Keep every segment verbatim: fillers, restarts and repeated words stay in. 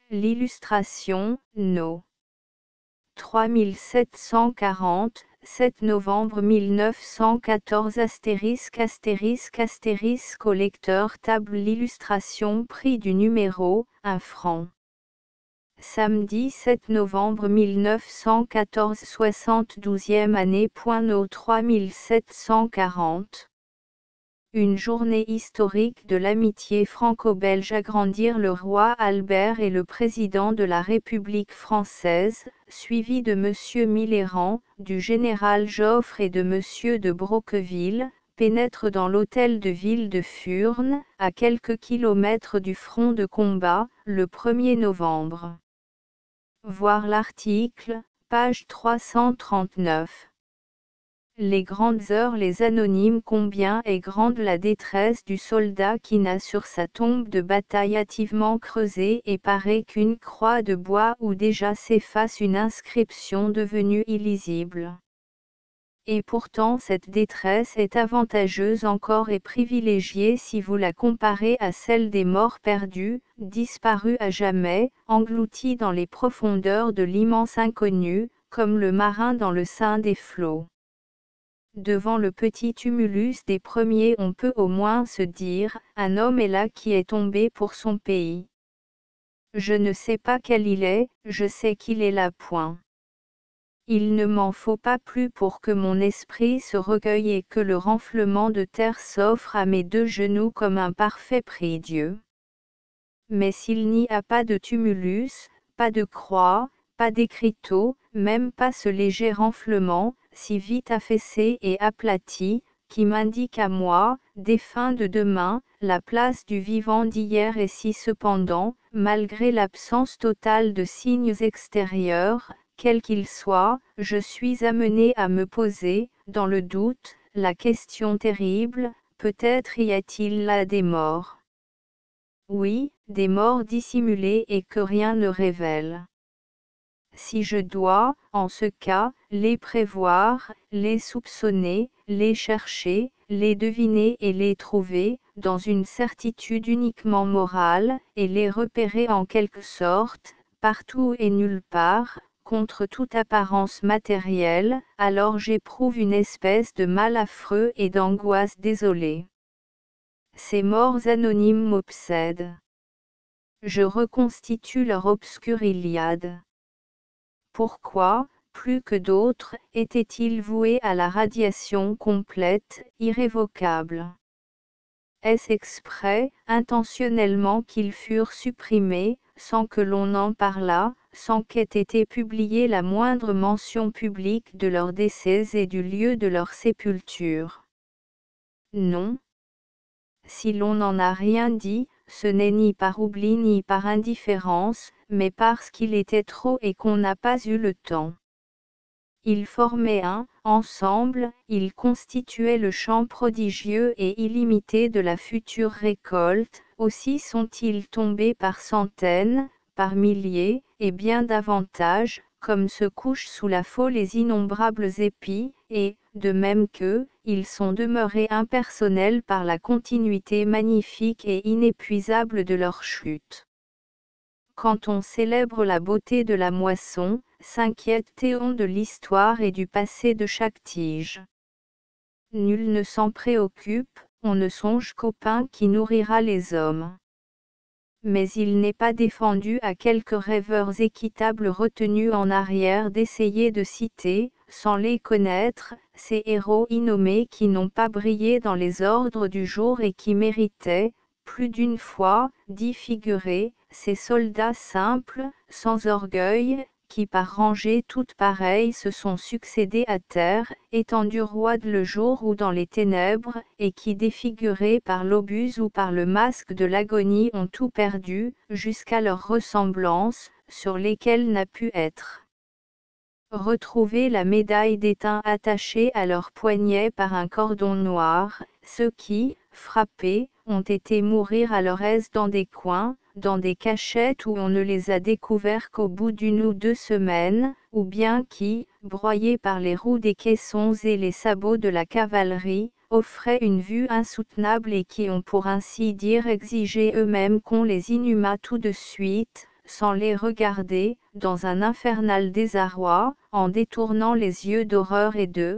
L'illustration, no. trois mille sept cent quarante, sept novembre mille neuf cent quatorze astérisque astérisque astérisque au lecteur table l'illustration prix du numéro, un franc. Samedi sept novembre mille neuf cent quatorze soixante-douzième année. No trois mille sept cent quarante. Une journée historique de l'amitié franco-belge. Agrandir le roi Albert et le président de la République française, suivi de Monsieur Millerand, du général Joffre et de Monsieur de Broqueville, pénètre dans l'hôtel de ville de Furnes, à quelques kilomètres du front de combat, le premier novembre. Voir l'article, page trois cent trente-neuf. Les grandes heures. Les anonymes. Combien est grande la détresse du soldat qui n'a sur sa tombe de bataille hâtivement creusée et parée qu'une croix de bois où déjà s'efface une inscription devenue illisible. Et pourtant cette détresse est avantageuse encore et privilégiée si vous la comparez à celle des morts perdus, disparus à jamais, engloutis dans les profondeurs de l'immense inconnu, comme le marin dans le sein des flots. Devant le petit tumulus des premiers on peut au moins se dire, un homme est là qui est tombé pour son pays. Je ne sais pas quel il est, je sais qu'il est là point. Il ne m'en faut pas plus pour que mon esprit se recueille et que le renflement de terre s'offre à mes deux genoux comme un parfait prie-Dieu. Mais s'il n'y a pas de tumulus, pas de croix, pas d'écriteau, même pas ce léger renflement, si vite affaissé et aplati, qui m'indique à moi, défunt de demain, la place du vivant d'hier et si cependant, malgré l'absence totale de signes extérieurs, quels qu'ils soient, je suis amené à me poser, dans le doute, la question terrible, peut-être y a-t-il là des morts. Oui, des morts dissimulés et que rien ne révèle. Si je dois, en ce cas, les prévoir, les soupçonner, les chercher, les deviner et les trouver, dans une certitude uniquement morale, et les repérer en quelque sorte, partout et nulle part, contre toute apparence matérielle, alors j'éprouve une espèce de mal affreux et d'angoisse désolée. Ces morts anonymes m'obsèdent. Je reconstitue leur obscure Iliade. Pourquoi, plus que d'autres, étaient-ils voués à la radiation complète, irrévocable? Est-ce exprès, intentionnellement qu'ils furent supprimés, sans que l'on en parlât, sans qu'ait été publiée la moindre mention publique de leur décès et du lieu de leur sépulture? Non. Si l'on n'en a rien dit, ce n'est ni par oubli ni par indifférence, mais parce qu'il était trop et qu'on n'a pas eu le temps. Ils formaient un, ensemble, ils constituaient le champ prodigieux et illimité de la future récolte, aussi sont-ils tombés par centaines, par milliers, et bien davantage, comme se couchent sous la faux les innombrables épis, et, de même qu'eux, ils sont demeurés impersonnels par la continuité magnifique et inépuisable de leur chute. Quand on célèbre la beauté de la moisson, s'inquiète-t-on de l'histoire et du passé de chaque tige? Nul ne s'en préoccupe, on ne songe qu'au pain qui nourrira les hommes. Mais il n'est pas défendu à quelques rêveurs équitables retenus en arrière d'essayer de citer, sans les connaître, ces héros innommés qui n'ont pas brillé dans les ordres du jour et qui méritaient, plus d'une fois, d'y figurer, ces soldats simples, sans orgueil, qui par rangées toutes pareilles se sont succédés à terre, étendus roides le jour ou dans les ténèbres, et qui défigurés par l'obus ou par le masque de l'agonie ont tout perdu, jusqu'à leur ressemblance, sur lesquels n'a pu être retrouver la médaille d'étain attachée à leur poignet par un cordon noir, ceux qui, frappés, ont été mourir à leur aise dans des coins, dans des cachettes où on ne les a découverts qu'au bout d'une ou deux semaines, ou bien qui, broyés par les roues des caissons et les sabots de la cavalerie, offraient une vue insoutenable et qui ont pour ainsi dire exigé eux-mêmes qu'on les inhumât tout de suite, sans les regarder, dans un infernal désarroi, en détournant les yeux d'horreur et de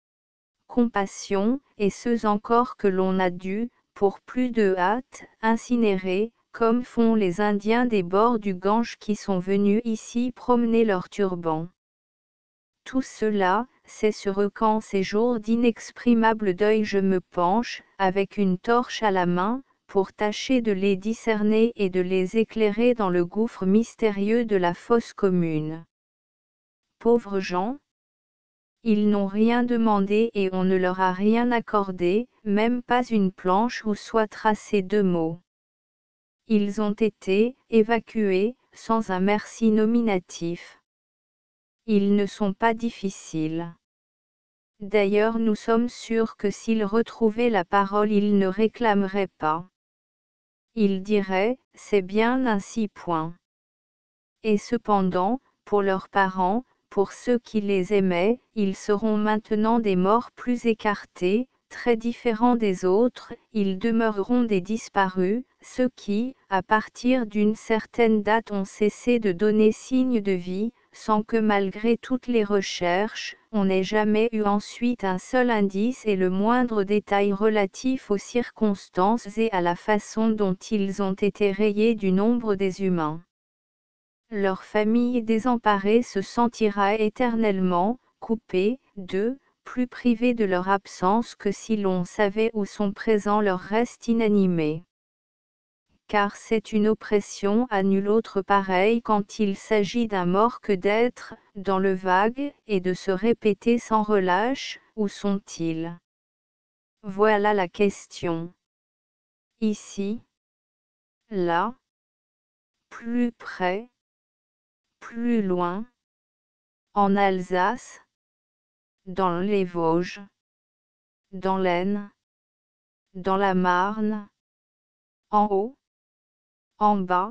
compassion, et ceux encore que l'on a dû, pour plus de hâte, incinérer, comme font les Indiens des bords du Gange qui sont venus ici promener leurs turbans. Tout cela, c'est sur eux qu'en ces jours d'inexprimable deuil je me penche, avec une torche à la main, pour tâcher de les discerner et de les éclairer dans le gouffre mystérieux de la fosse commune. Pauvres gens! Ils n'ont rien demandé et on ne leur a rien accordé, même pas une planche où soient tracés deux mots. Ils ont été évacués, sans un merci nominatif. Ils ne sont pas difficiles. D'ailleurs nous sommes sûrs que s'ils retrouvaient la parole ils ne réclameraient pas. Ils diraient, c'est bien ainsi point. Et cependant, pour leurs parents, pour ceux qui les aimaient, ils seront maintenant des morts plus écartés, très différents des autres, ils demeureront des disparus, ceux qui, à partir d'une certaine date ont cessé de donner signe de vie, sans que malgré toutes les recherches, on n'ait jamais eu ensuite un seul indice et le moindre détail relatif aux circonstances et à la façon dont ils ont été rayés du nombre des humains. Leur famille désemparée se sentira éternellement, coupée, d'eux, plus privée de leur absence que si l'on savait où son présent leur reste inanimé. Car c'est une oppression à nul autre pareille quand il s'agit d'un mort que d'être, dans le vague, et de se répéter sans relâche, où sont-ils? Voilà la question. Ici. Là. Plus près. Plus loin. En Alsace. Dans les Vosges. Dans l'Aisne. Dans la Marne. En haut. En bas.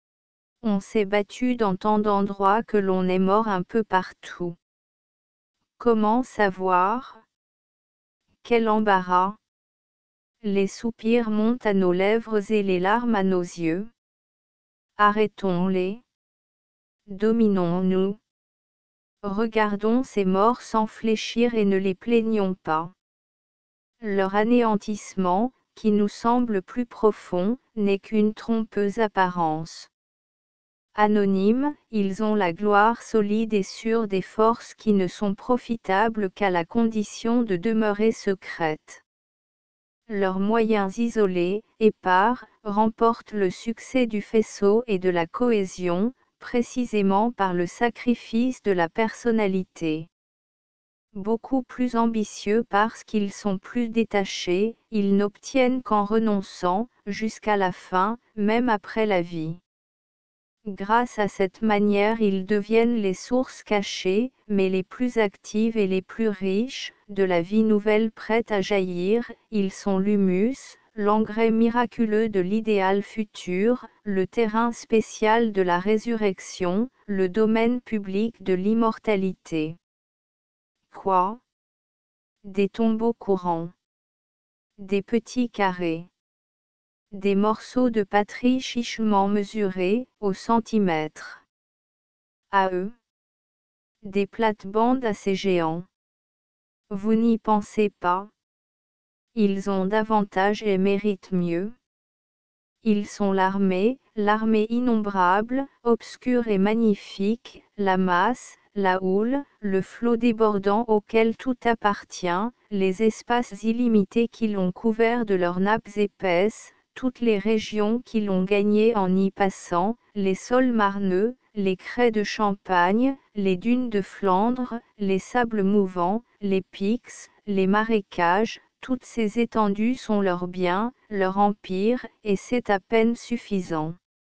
On s'est battu dans tant d'endroits que l'on est mort un peu partout. Comment savoir? Quel embarras! Les soupirs montent à nos lèvres et les larmes à nos yeux. Arrêtons-les. Dominons-nous. Regardons ces morts sans fléchir et ne les plaignons pas. Leur anéantissement, qui nous semble plus profond, n'est qu'une trompeuse apparence. Anonymes, ils ont la gloire solide et sûre des forces qui ne sont profitables qu'à la condition de demeurer secrètes. Leurs moyens isolés, épars, remportent le succès du faisceau et de la cohésion, précisément par le sacrifice de la personnalité. Beaucoup plus ambitieux parce qu'ils sont plus détachés, ils n'obtiennent qu'en renonçant, jusqu'à la fin, même après la vie. Grâce à cette manière ils deviennent les sources cachées, mais les plus actives et les plus riches, de la vie nouvelle prête à jaillir, ils sont l'humus, l'engrais miraculeux de l'idéal futur, le terrain spécial de la résurrection, le domaine public de l'immortalité. Quoi? Des tombeaux courants. Des petits carrés. Des morceaux de patrie chichement mesurés, au centimètre. À eux. Des plates-bandes assez géants. Vous n'y pensez pas? Ils ont davantage et méritent mieux. Ils sont l'armée, l'armée innombrable, obscure et magnifique, la masse, la houle, le flot débordant auquel tout appartient, les espaces illimités qui l'ont couvert de leurs nappes épaisses, toutes les régions qui l'ont gagné en y passant, les sols marneux, les craies de Champagne, les dunes de Flandre, les sables mouvants, les pics, les marécages, toutes ces étendues sont leurs biens, leur empire, et c'est à peine suffisant.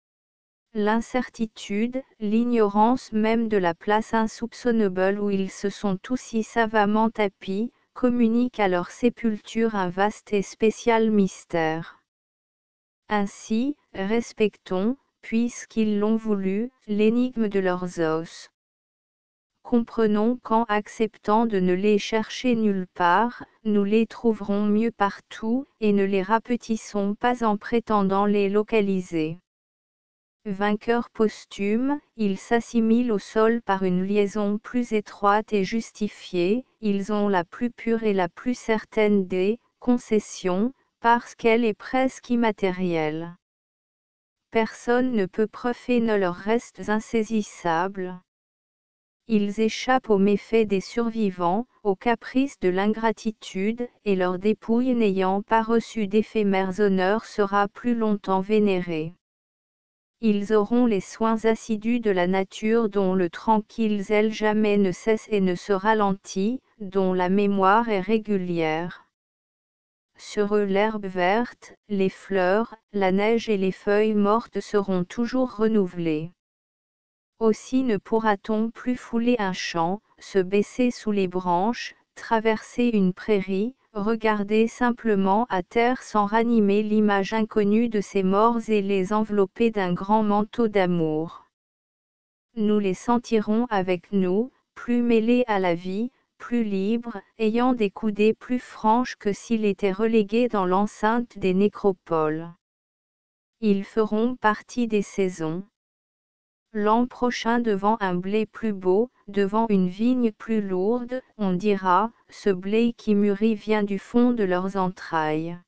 L'incertitude, l'ignorance même de la place insoupçonnable où ils se sont tous si savamment tapis, communiquent à leur sépulture un vaste et spécial mystère. Ainsi, respectons, puisqu'ils l'ont voulu, l'énigme de leurs os. Comprenons qu'en acceptant de ne les chercher nulle part, nous les trouverons mieux partout, et ne les rapetissons pas en prétendant les localiser. vainqueurs posthumes, ils s'assimilent au sol par une liaison plus étroite et justifiée, ils ont la plus pure et la plus certaine des concessions, parce qu'elle est presque immatérielle. Personne ne peut profaner leurs restes insaisissables. Ils échappent aux méfaits des survivants, aux caprices de l'ingratitude, et leur dépouille n'ayant pas reçu d'éphémères honneurs sera plus longtemps vénérée. Ils auront les soins assidus de la nature dont le tranquille zèle jamais ne cesse et ne se ralentit, dont la mémoire est régulière. Sur eux l'herbe verte, les fleurs, la neige et les feuilles mortes seront toujours renouvelées. Aussi ne pourra-t-on plus fouler un champ, se baisser sous les branches, traverser une prairie, regarder simplement à terre sans ranimer l'image inconnue de ces morts et les envelopper d'un grand manteau d'amour. Nous les sentirons avec nous, plus mêlés à la vie, plus libres, ayant des coudées plus franches que s'ils étaient relégués dans l'enceinte des nécropoles. Ils feront partie des saisons. L'an prochain devant un blé plus beau, devant une vigne plus lourde, on dira, ce blé qui mûrit vient du fond de leurs entrailles.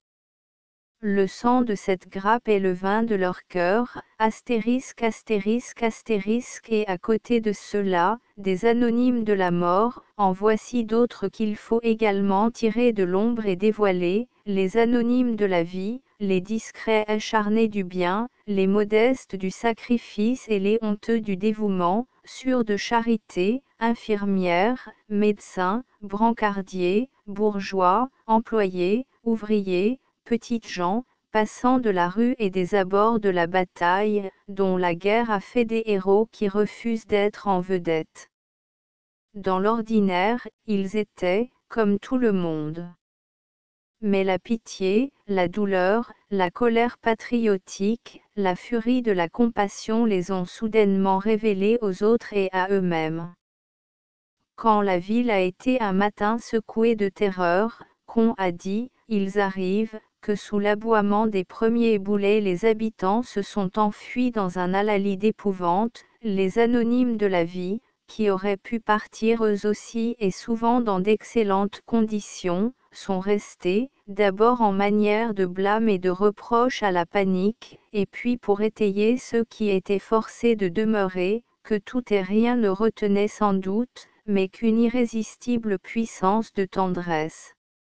Le sang de cette grappe est le vin de leur cœur, astérisque astérisque astérisque et à côté de cela, des anonymes de la mort, en voici d'autres qu'il faut également tirer de l'ombre et dévoiler, les anonymes de la vie, les discrets acharnés du bien, les modestes du sacrifice et les honteux du dévouement, sûrs de charité, infirmières, médecins, brancardiers, bourgeois, employés, ouvriers, petites gens, passant de la rue et des abords de la bataille, dont la guerre a fait des héros qui refusent d'être en vedette. Dans l'ordinaire, ils étaient, comme tout le monde. Mais la pitié, la douleur, la colère patriotique, la furie de la compassion les ont soudainement révélés aux autres et à eux-mêmes. Quand la ville a été un matin secouée de terreur, qu'on a dit, ils arrivent, que sous l'aboiement des premiers boulets les habitants se sont enfuis dans un hallali d'épouvante, les anonymes de la vie, qui auraient pu partir eux aussi et souvent dans d'excellentes conditions, sont restés, d'abord en manière de blâme et de reproche à la panique, et puis pour étayer ceux qui étaient forcés de demeurer, que tout et rien ne retenait sans doute, mais qu'une irrésistible puissance de tendresse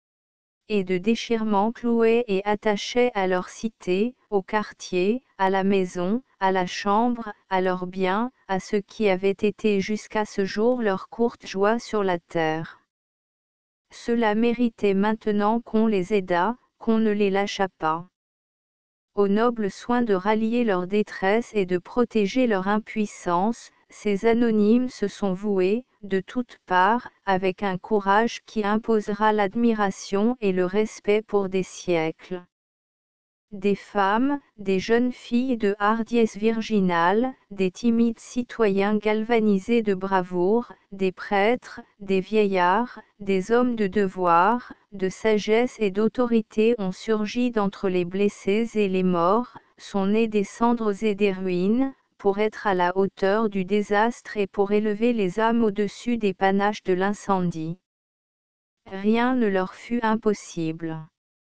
et de déchirement clouait et attachait à leur cité, au quartier, à la maison, à la chambre, à leurs biens, à ce qui avait été jusqu'à ce jour leur courte joie sur la terre. Cela méritait maintenant qu'on les aidât, qu'on ne les lâchât pas. Au noble soin de rallier leur détresse et de protéger leur impuissance, ces anonymes se sont voués, de toutes parts, avec un courage qui imposera l'admiration et le respect pour des siècles. Des femmes, des jeunes filles de hardiesse virginale, des timides citoyens galvanisés de bravoure, des prêtres, des vieillards, des hommes de devoir, de sagesse et d'autorité ont surgi d'entre les blessés et les morts, sont nés des cendres et des ruines, pour être à la hauteur du désastre et pour élever les âmes au-dessus des panaches de l'incendie. Rien ne leur fut impossible.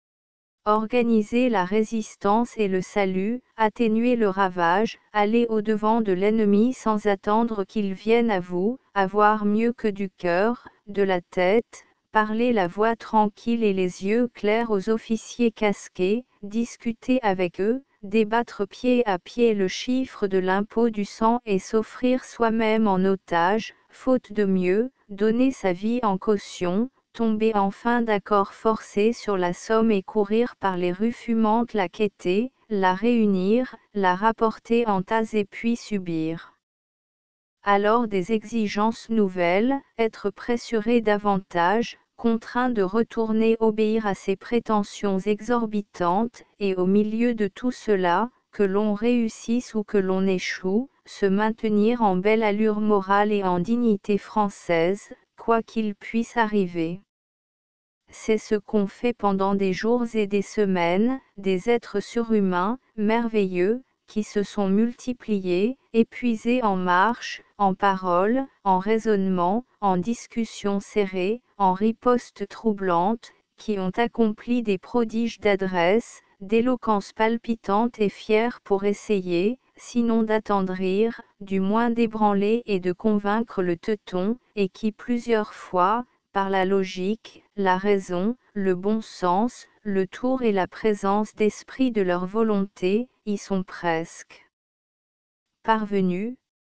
Organiser la résistance et le salut, atténuer le ravage, aller au-devant de l'ennemi sans attendre qu'il vienne à vous, avoir mieux que du cœur, de la tête, parler la voix tranquille et les yeux clairs aux officiers casqués, discuter avec eux, débattre pied à pied le chiffre de l'impôt du sang et s'offrir soi-même en otage, faute de mieux, donner sa vie en caution, tomber enfin d'accord forcé sur la somme et courir par les rues fumantes la quêter, la réunir, la rapporter en tas et puis subir. Alors des exigences nouvelles, être pressuré davantage, contraint de retourner obéir à ses prétentions exorbitantes, et au milieu de tout cela, que l'on réussisse ou que l'on échoue, se maintenir en belle allure morale et en dignité française, quoi qu'il puisse arriver. C'est ce qu'ont fait pendant des jours et des semaines, des êtres surhumains, merveilleux, qui se sont multipliés, épuisés en marche, en paroles, en raisonnements, en discussions serrées, en ripostes troublantes, qui ont accompli des prodiges d'adresse, d'éloquence palpitante et fière pour essayer, sinon d'attendrir, du moins d'ébranler et de convaincre le teuton, et qui plusieurs fois, par la logique, la raison, le bon sens, le tour et la présence d'esprit de leur volonté, y sont presque parvenus.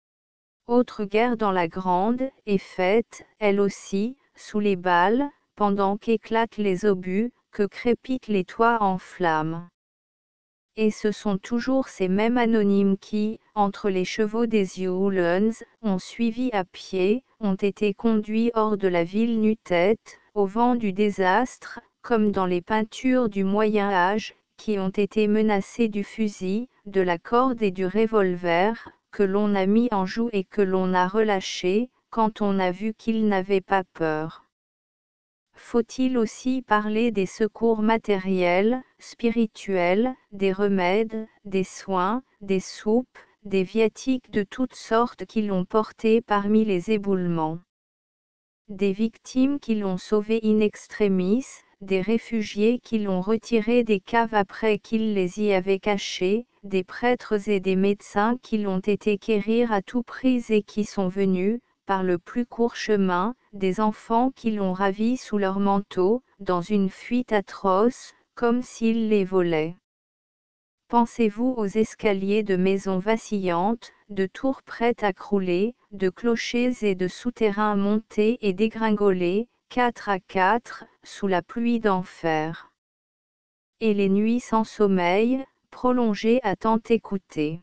Autre guerre dans la grande, est faite, elle aussi, sous les balles, pendant qu'éclatent les obus, que crépitent les toits en flammes. Et ce sont toujours ces mêmes anonymes qui, entre les chevaux des Uhlans, ont suivi à pied, ont été conduits hors de la ville nu-tête, au vent du désastre, comme dans les peintures du Moyen Âge, qui ont été menacés du fusil, de la corde et du revolver, que l'on a mis en joue et que l'on a relâché, quand on a vu qu'ils n'avaient pas peur. Faut-il aussi parler des secours matériels, spirituels, des remèdes, des soins, des soupes, des viatiques de toutes sortes qui l'ont porté parmi les éboulements? Des victimes qui l'ont sauvé in extremis, des réfugiés qui l'ont retiré des caves après qu'ils les y avaient cachés, des prêtres et des médecins qui l'ont été quérir à tout prix et qui sont venus, par le plus court chemin, des enfants qui l'ont ravi sous leur manteau, dans une fuite atroce, comme s'ils les volaient. Pensez-vous aux escaliers de maisons vacillantes, de tours prêtes à crouler, de clochers et de souterrains montés et dégringolés, quatre à quatre, sous la pluie d'enfer. Et les nuits sans sommeil, prolongées à tant écouter.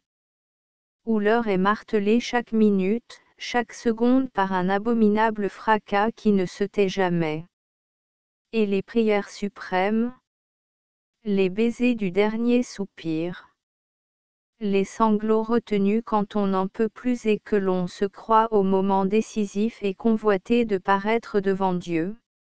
Où l'heure est martelée chaque minute, chaque seconde par un abominable fracas qui ne se tait jamais. Et les prières suprêmes, les baisers du dernier soupir, les sanglots retenus quand on n'en peut plus et que l'on se croit au moment décisif et convoité de paraître devant Dieu.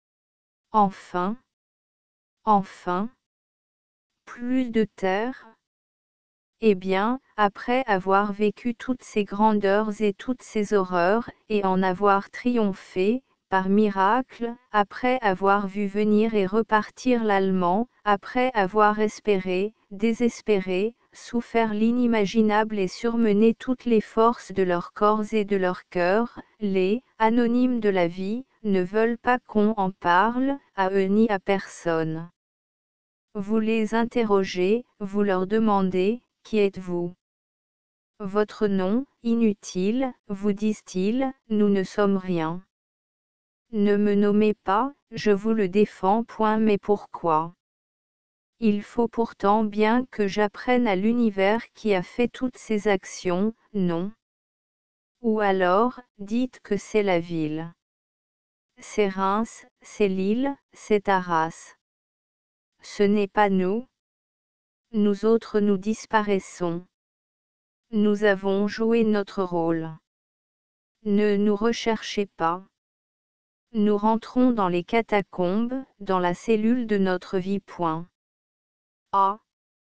Enfin, enfin, plus de terre. Eh bien, après avoir vécu toutes ces grandeurs et toutes ces horreurs, et en avoir triomphé, par miracle, après avoir vu venir et repartir l'Allemand, après avoir espéré, désespéré, souffert l'inimaginable et surmené toutes les forces de leurs corps et de leur cœur, les anonymes de la vie ne veulent pas qu'on en parle, à eux ni à personne. Vous les interrogez, vous leur demandez, qui êtes-vous? Votre nom, inutile, vous disent-ils, nous ne sommes rien. Ne me nommez pas, je vous le défends point mais pourquoi? Il faut pourtant bien que j'apprenne à l'univers qui a fait toutes ces actions, non? Ou alors, dites que c'est la ville. C'est Reims, c'est Lille, c'est Arras. Ce n'est pas nous. Nous autres nous disparaissons. Nous avons joué notre rôle. Ne nous recherchez pas. Nous rentrons dans les catacombes, dans la cellule de notre vie. Point. Ah!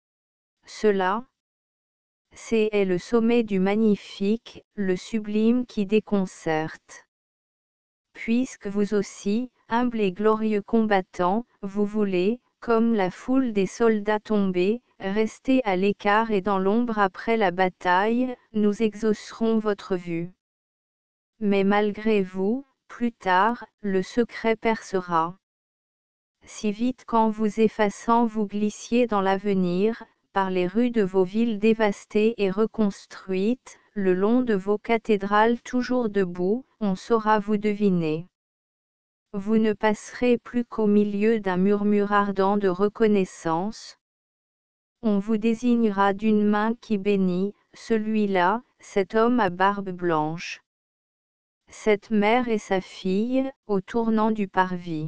Cela, c'est est le sommet du magnifique, le sublime qui déconcerte. Puisque vous aussi, humbles et glorieux combattants, vous voulez, comme la foule des soldats tombés, rester à l'écart et dans l'ombre après la bataille, nous exaucerons votre vue. Mais malgré vous, plus tard, le secret percera. Si vite qu'en vous effaçant vous glissiez dans l'avenir, par les rues de vos villes dévastées et reconstruites, le long de vos cathédrales toujours debout, on saura vous deviner. Vous ne passerez plus qu'au milieu d'un murmure ardent de reconnaissance. On vous désignera d'une main qui bénit, celui-là, cet homme à barbe blanche. Cette mère et sa fille, au tournant du parvis.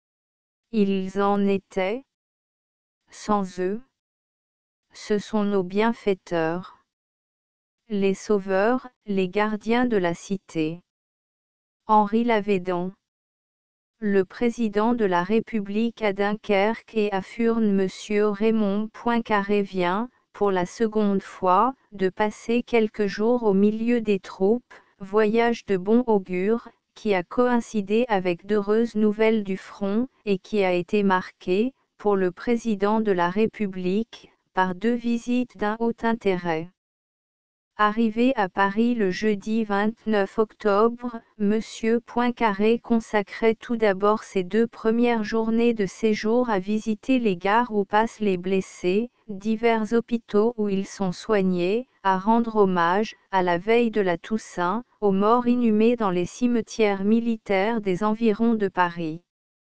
Ils en étaient. Sans eux. Ce sont nos bienfaiteurs. Les sauveurs, les gardiens de la cité. Henri Lavédan. Le président de la République à Dunkerque et à Furnes Monsieur Raymond Poincaré vient, pour la seconde fois, de passer quelques jours au milieu des troupes, voyage de bon augure, qui a coïncidé avec d'heureuses nouvelles du front, et qui a été marqué, pour le président de la République, par deux visites d'un haut intérêt. Arrivé à Paris le jeudi vingt-neuf octobre, M. Poincaré consacrait tout d'abord ses deux premières journées de séjour à visiter les gares où passent les blessés, divers hôpitaux où ils sont soignés, à rendre hommage, à la veille de la Toussaint, aux morts inhumés dans les cimetières militaires des environs de Paris.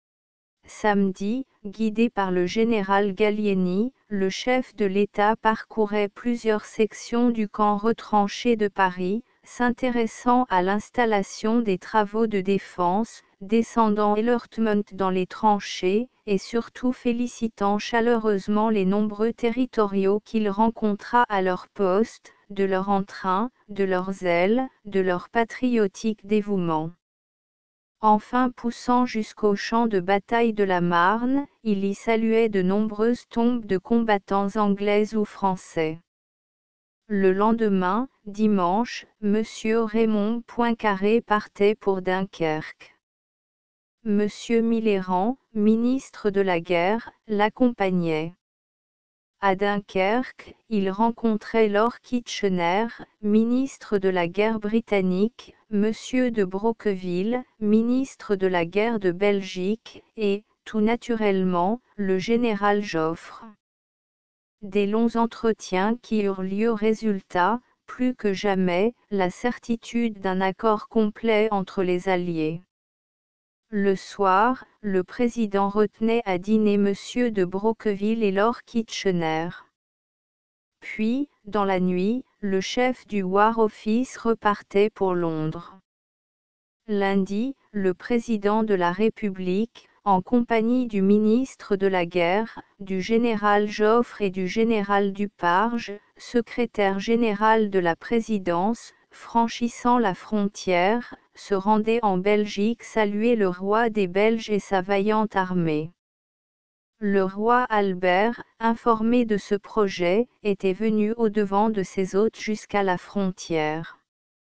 Samedi, guidé par le général Gallieni, le chef de l'État parcourait plusieurs sections du camp retranché de Paris, s'intéressant à l'installation des travaux de défense, descendant Ellertmont dans les tranchées, et surtout félicitant chaleureusement les nombreux territoriaux qu'il rencontra à leur poste, de leur entrain, de leur zèle, de leur patriotique dévouement. Enfin poussant jusqu'au champ de bataille de la Marne, il y saluait de nombreuses tombes de combattants anglais ou français. Le lendemain, dimanche, M. Raymond Poincaré partait pour Dunkerque. M. Millerand, ministre de la Guerre, l'accompagnait. À Dunkerque, il rencontrait Lord Kitchener, ministre de la Guerre britannique, M. de Broqueville, ministre de la Guerre de Belgique, et, tout naturellement, le général Joffre. Des longs entretiens qui eurent lieu résultat, plus que jamais, la certitude d'un accord complet entre les Alliés. Le soir, le président retenait à dîner M. de Broqueville et Lord Kitchener. Puis, dans la nuit, le chef du War Office repartait pour Londres. Lundi, le président de la République, en compagnie du ministre de la Guerre, du général Joffre et du général Duparge, secrétaire général de la présidence, franchissant la frontière, se rendait en Belgique saluer le roi des Belges et sa vaillante armée. Le roi Albert, informé de ce projet, était venu au-devant de ses hôtes jusqu'à la frontière.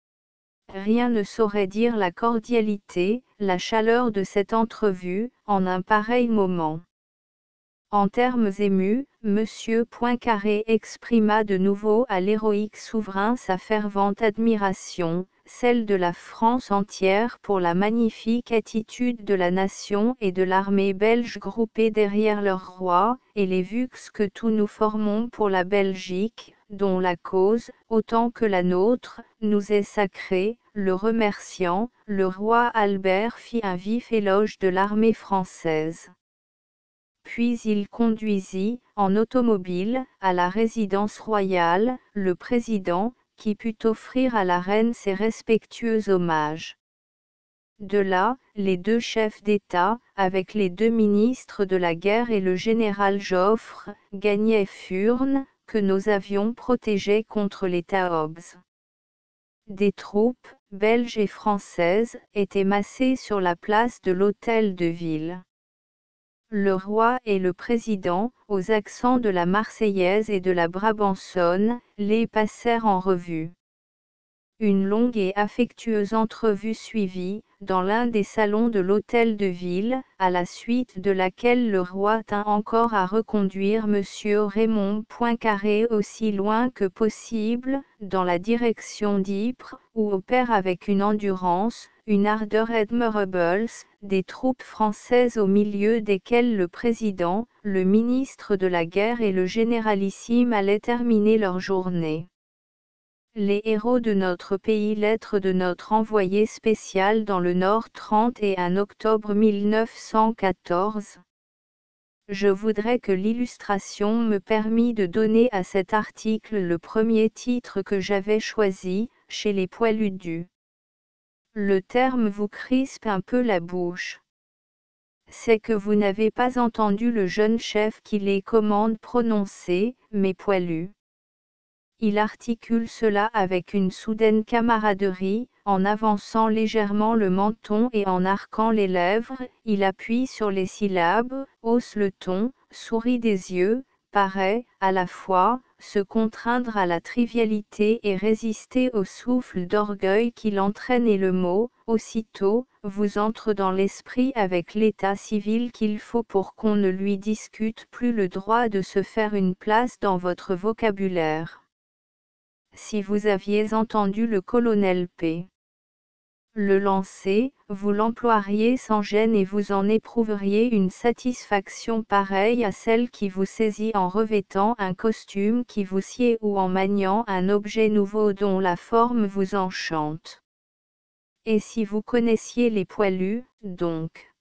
Rien ne saurait dire la cordialité, la chaleur de cette entrevue, en un pareil moment. En termes émus, M. Poincaré exprima de nouveau à l'héroïque souverain sa fervente admiration, celle de la France entière pour la magnifique attitude de la nation et de l'armée belge groupée derrière leur roi, et les vues que tous nous formons pour la Belgique, dont la cause, autant que la nôtre, nous est sacrée. Le remerciant, le roi Albert fit un vif éloge de l'armée française. Puis il conduisit, en automobile, à la résidence royale, le président, qui put offrir à la reine ses respectueux hommages. De là, les deux chefs d'État, avec les deux ministres de la guerre et le général Joffre, gagnaient Furnes, que nos avions protégeaient contre les Taobs. Des troupes, belges et françaises, étaient massées sur la place de l'hôtel de ville. Le roi et le président, aux accents de la Marseillaise et de la Brabançonne, les passèrent en revue. Une longue et affectueuse entrevue suivit, dans l'un des salons de l'hôtel de ville, à la suite de laquelle le roi tint encore à reconduire M. Raymond Poincaré aussi loin que possible, dans la direction d'Ypres, où opèrent avec une endurance, une ardeur admirables, des troupes françaises au milieu desquelles le président, le ministre de la guerre et le généralissime allaient terminer leur journée. Les héros de notre pays. Lettre de notre envoyé spécial dans le Nord. trente et un octobre mille neuf cent quatorze. Je voudrais que l'illustration me permît de donner à cet article le premier titre que j'avais choisi, chez les Poiludus. Le terme vous crispe un peu la bouche. C'est que vous n'avez pas entendu le jeune chef qui les commande prononcer, mes poilus. Il articule cela avec une soudaine camaraderie, en avançant légèrement le menton et en arquant les lèvres, il appuie sur les syllabes, hausse le ton, sourit des yeux, paraît, à la fois, se contraindre à la trivialité et résister au souffle d'orgueil qui l'entraîne et le mot, aussitôt, vous entre dans l'esprit avec l'état civil qu'il faut pour qu'on ne lui discute plus le droit de se faire une place dans votre vocabulaire. Si vous aviez entendu le colonel P. le lancer, vous l'emploieriez sans gêne et vous en éprouveriez une satisfaction pareille à celle qui vous saisit en revêtant un costume qui vous sied ou en maniant un objet nouveau dont la forme vous enchante. Et si vous connaissiez les poilus, donc.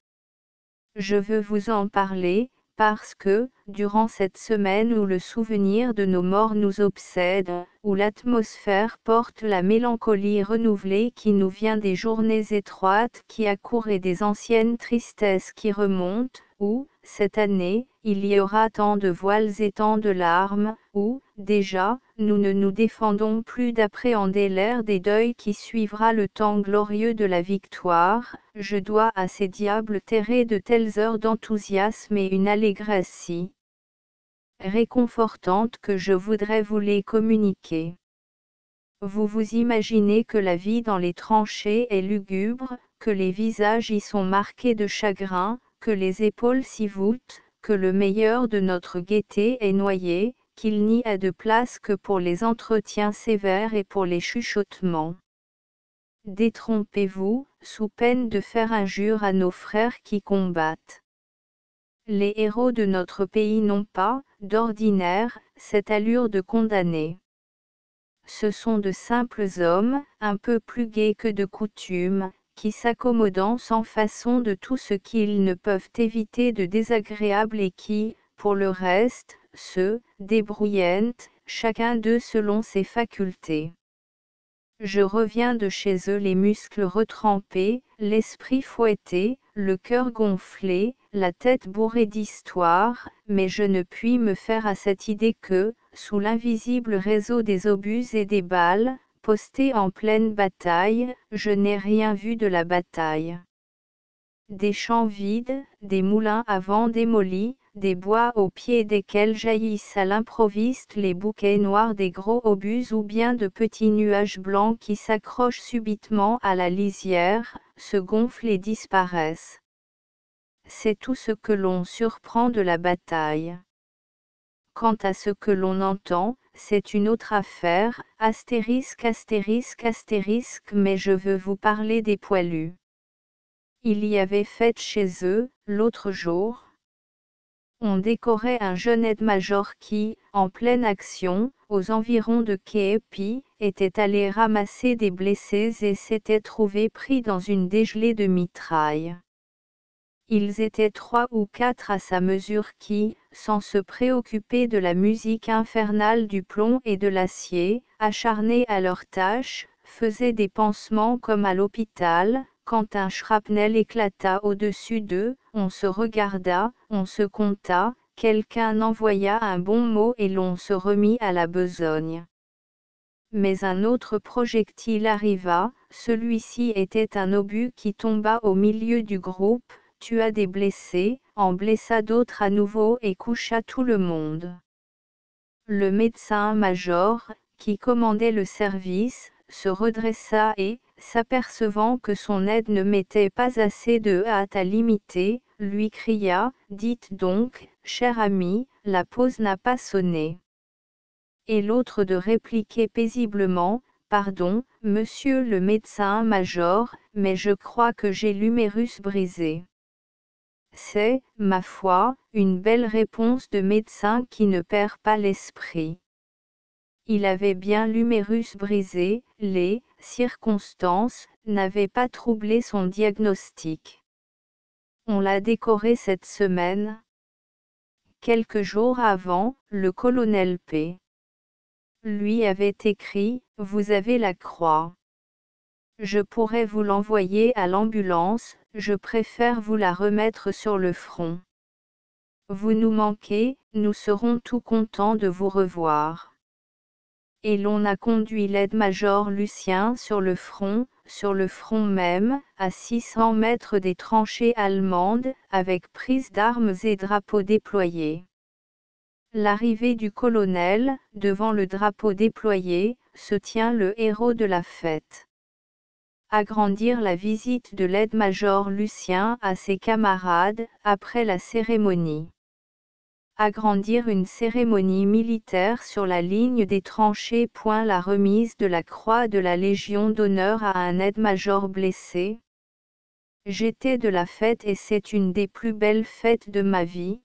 Je veux vous en parler, parce que, durant cette semaine où le souvenir de nos morts nous obsède, où l'atmosphère porte la mélancolie renouvelée qui nous vient des journées étroites qui accourent et des anciennes tristesses qui remontent, où, cette année, il y aura tant de voiles et tant de larmes, où, déjà, nous ne nous défendons plus d'appréhender l'ère des deuils qui suivra le temps glorieux de la victoire, je dois à ces diables terrés de telles heures d'enthousiasme et une allégresse si réconfortante que je voudrais vous les communiquer. Vous vous imaginez que la vie dans les tranchées est lugubre, que les visages y sont marqués de chagrin, que les épaules s'y voûtent, que le meilleur de notre gaieté est noyé, qu'il n'y a de place que pour les entretiens sévères et pour les chuchotements. Détrompez-vous, sous peine de faire injure à nos frères qui combattent. Les héros de notre pays n'ont pas, d'ordinaire, cette allure de condamnés. Ce sont de simples hommes, un peu plus gais que de coutume, qui s'accommodant sans façon de tout ce qu'ils ne peuvent éviter de désagréable et qui, pour le reste, se débrouillent, chacun d'eux selon ses facultés. Je reviens de chez eux les muscles retrempés, l'esprit fouetté, le cœur gonflé, la tête bourrée d'histoire, mais je ne puis me faire à cette idée que, sous l'invisible réseau des obus et des balles, postés en pleine bataille, je n'ai rien vu de la bataille. Des champs vides, des moulins à vent démolis, des bois au pied desquels jaillissent à l'improviste les bouquets noirs des gros obus ou bien de petits nuages blancs qui s'accrochent subitement à la lisière, se gonflent et disparaissent. C'est tout ce que l'on surprend de la bataille. Quant à ce que l'on entend, c'est une autre affaire, astérisque astérisque astérisque mais je veux vous parler des poilus. Il y avait fête chez eux, l'autre jour. On décorait un jeune aide-major qui, en pleine action, aux environs de Képi, était allé ramasser des blessés et s'était trouvé pris dans une dégelée de mitraille. Ils étaient trois ou quatre à sa mesure qui, sans se préoccuper de la musique infernale du plomb et de l'acier, acharnés à leur tâche, faisaient des pansements comme à l'hôpital. Quand un shrapnel éclata au-dessus d'eux, on se regarda, on se compta, quelqu'un envoya un bon mot et l'on se remit à la besogne. Mais un autre projectile arriva, celui-ci était un obus qui tomba au milieu du groupe, tua des blessés, en blessa d'autres à nouveau et coucha tout le monde. Le médecin-major, qui commandait le service, se redressa et, s'apercevant que son aide ne mettait pas assez de hâte à l'imiter, lui cria « Dites donc, cher ami, la pause n'a pas sonné. » Et l'autre de répliquer paisiblement « Pardon, monsieur le médecin-major, mais je crois que j'ai l'humérus brisé. » C'est, ma foi, une belle réponse de médecin qui ne perd pas l'esprit. Il avait bien l'humérus brisé, les circonstances n'avaient pas troublé son diagnostic. On l'a décoré cette semaine. Quelques jours avant, le colonel P. lui avait écrit « Vous avez la croix. Je pourrais vous l'envoyer à l'ambulance, je préfère vous la remettre sur le front. Vous nous manquez, nous serons tout contents de vous revoir. » Et l'on a conduit l'aide-major Lucien sur le front, sur le front même, à six cents mètres des tranchées allemandes, avec prise d'armes et drapeaux déployés. L'arrivée du colonel, devant le drapeau déployé, se tient le héros de la fête. Agrandir la visite de l'aide-major Lucien à ses camarades, après la cérémonie. Agrandir une cérémonie militaire sur la ligne des tranchées. La remise de la croix de la Légion d'honneur à un aide-major blessé. J'étais de la fête et c'est une des plus belles fêtes de ma vie.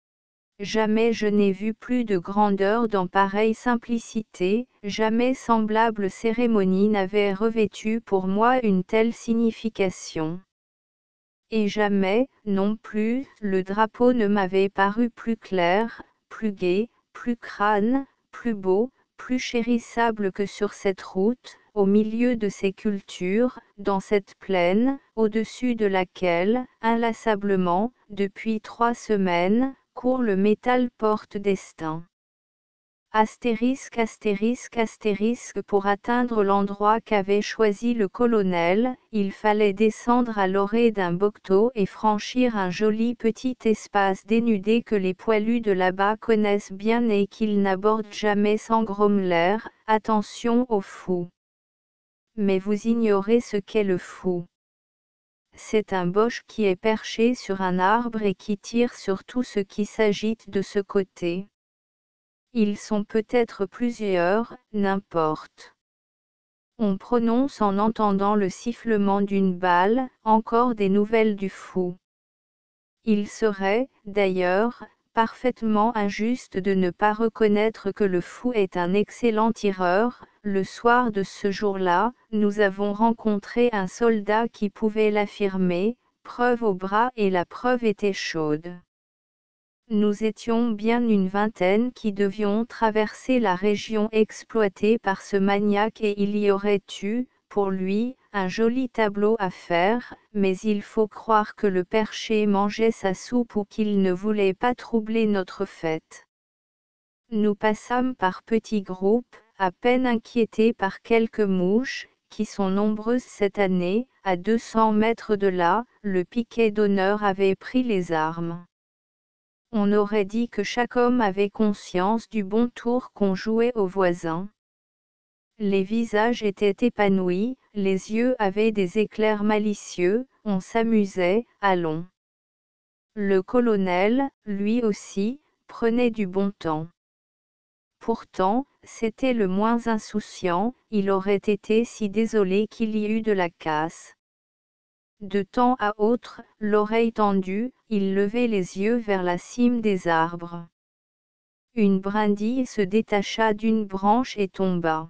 Jamais je n'ai vu plus de grandeur dans pareille simplicité, jamais semblable cérémonie n'avait revêtu pour moi une telle signification. Et jamais, non plus, le drapeau ne m'avait paru plus clair, plus gai, plus crâne, plus beau, plus chérissable que sur cette route, au milieu de ces cultures, dans cette plaine, au-dessus de laquelle, inlassablement, depuis trois semaines, court le métal porte-destin. Astérisque astérisque astérisque Pour atteindre l'endroit qu'avait choisi le colonel, il fallait descendre à l'orée d'un bocteau et franchir un joli petit espace dénudé que les poilus de là-bas connaissent bien et qu'ils n'abordent jamais sans grommeler. Attention aux fous. Mais vous ignorez ce qu'est le fou. C'est un boche qui est perché sur un arbre et qui tire sur tout ce qui s'agite de ce côté. Ils sont peut-être plusieurs, n'importe. On prononce en entendant le sifflement d'une balle, encore des nouvelles du fou. Il serait, d'ailleurs, parfaitement injuste de ne pas reconnaître que le fou est un excellent tireur. Le soir de ce jour-là, nous avons rencontré un soldat qui pouvait l'affirmer, preuve au bras et la preuve était chaude. Nous étions bien une vingtaine qui devions traverser la région exploitée par ce maniaque et il y aurait eu, pour lui, un joli tableau à faire, mais il faut croire que le perché mangeait sa soupe ou qu'il ne voulait pas troubler notre fête. Nous passâmes par petits groupes, à peine inquiétés par quelques mouches, qui sont nombreuses cette année. À deux cents mètres de là, le piquet d'honneur avait pris les armes. On aurait dit que chaque homme avait conscience du bon tour qu'on jouait aux voisins. Les visages étaient épanouis, les yeux avaient des éclairs malicieux, on s'amusait, allons. Le colonel, lui aussi, prenait du bon temps. Pourtant, c'était le moins insouciant, il aurait été si désolé qu'il y eût de la casse. De temps à autre, l'oreille tendue, il levait les yeux vers la cime des arbres. Une brindille se détacha d'une branche et tomba.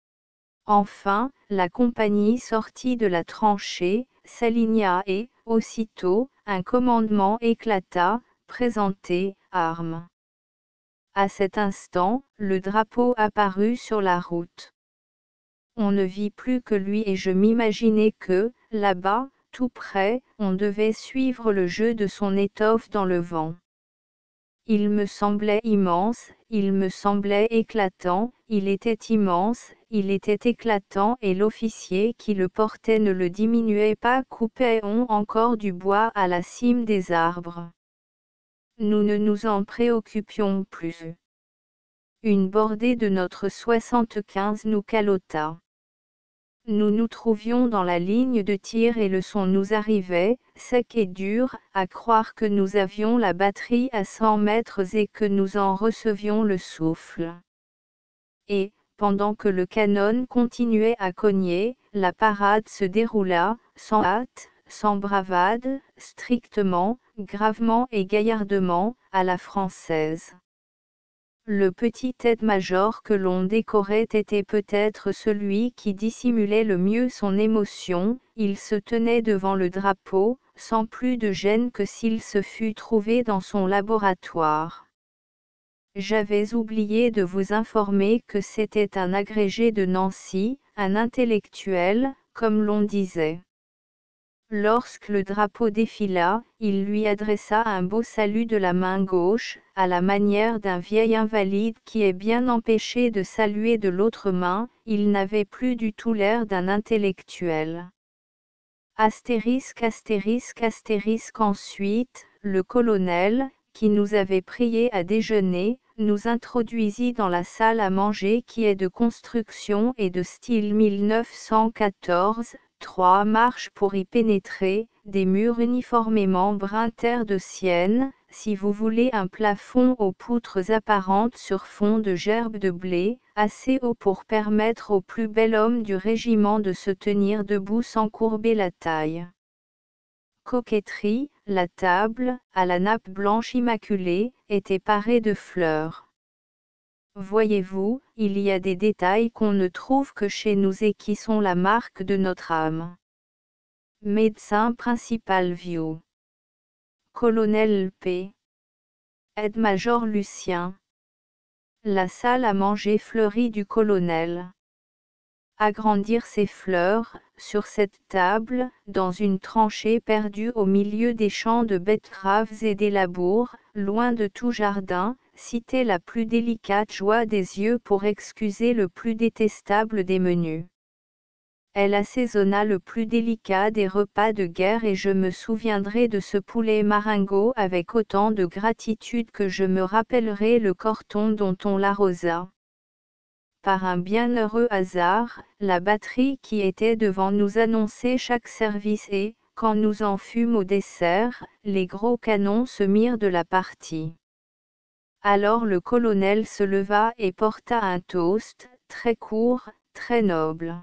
Enfin, la compagnie sortit de la tranchée, s'aligna et, aussitôt, un commandement éclata, présentez, armes. À cet instant, le drapeau apparut sur la route. On ne vit plus que lui et je m'imaginais que, là-bas, tout près, on devait suivre le jeu de son étoffe dans le vent. Il me semblait immense, il me semblait éclatant, il était immense, il était éclatant et l'officier qui le portait ne le diminuait pas. Coupait-on encore du bois à la cime des arbres? Nous ne nous en préoccupions plus. Une bordée de notre soixante-quinze nous calota. Nous nous trouvions dans la ligne de tir et le son nous arrivait, sec et dur, à croire que nous avions la batterie à cent mètres et que nous en recevions le souffle. Et, pendant que le canon continuait à cogner, la parade se déroula, sans hâte, sans bravade, strictement, gravement et gaillardement, à la française. Le petit aide-major que l'on décorait était peut-être celui qui dissimulait le mieux son émotion, il se tenait devant le drapeau, sans plus de gêne que s'il se fût trouvé dans son laboratoire. J'avais oublié de vous informer que c'était un agrégé de Nancy, un intellectuel, comme l'on disait. Lorsque le drapeau défila, il lui adressa un beau salut de la main gauche, à la manière d'un vieil invalide qui est bien empêché de saluer de l'autre main, il n'avait plus du tout l'air d'un intellectuel. Astérisque astérisque astérisque Ensuite, le colonel, qui nous avait priés à déjeuner, nous introduisit dans la salle à manger qui est de construction et de style mille neuf cent quatorze, trois marches pour y pénétrer, des murs uniformément brun terre de sienne, si vous voulez un plafond aux poutres apparentes sur fond de gerbes de blé, assez haut pour permettre au plus bel homme du régiment de se tenir debout sans courber la taille. Coquetterie, la table, à la nappe blanche immaculée, était parée de fleurs. Voyez-vous, il y a des détails qu'on ne trouve que chez nous et qui sont la marque de notre âme. Médecin principal Viau. Colonel P. Aide-major Lucien. La salle à manger fleurie du colonel. Agrandir ces fleurs, sur cette table, dans une tranchée perdue au milieu des champs de betteraves et des labours, loin de tout jardin, citer la plus délicate joie des yeux pour excuser le plus détestable des menus. Elle assaisonna le plus délicat des repas de guerre et je me souviendrai de ce poulet maringot avec autant de gratitude que je me rappellerai le corton dont on l'arrosa. Par un bienheureux hasard, la batterie qui était devant nous annonçait chaque service et, quand nous en fûmes au dessert, les gros canons se mirent de la partie. Alors le colonel se leva et porta un toast, très court, très noble.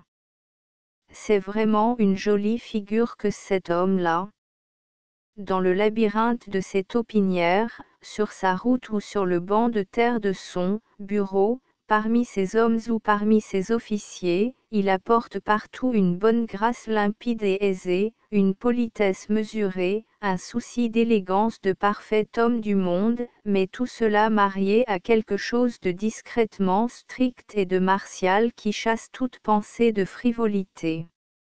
C'est vraiment une jolie figure que cet homme-là. Dans le labyrinthe de ses taupinières, sur sa route ou sur le banc de terre de son bureau, parmi ses hommes ou parmi ses officiers, il apporte partout une bonne grâce limpide et aisée, une politesse mesurée, un souci d'élégance de parfait homme du monde, mais tout cela marié à quelque chose de discrètement strict et de martial qui chasse toute pensée de frivolité.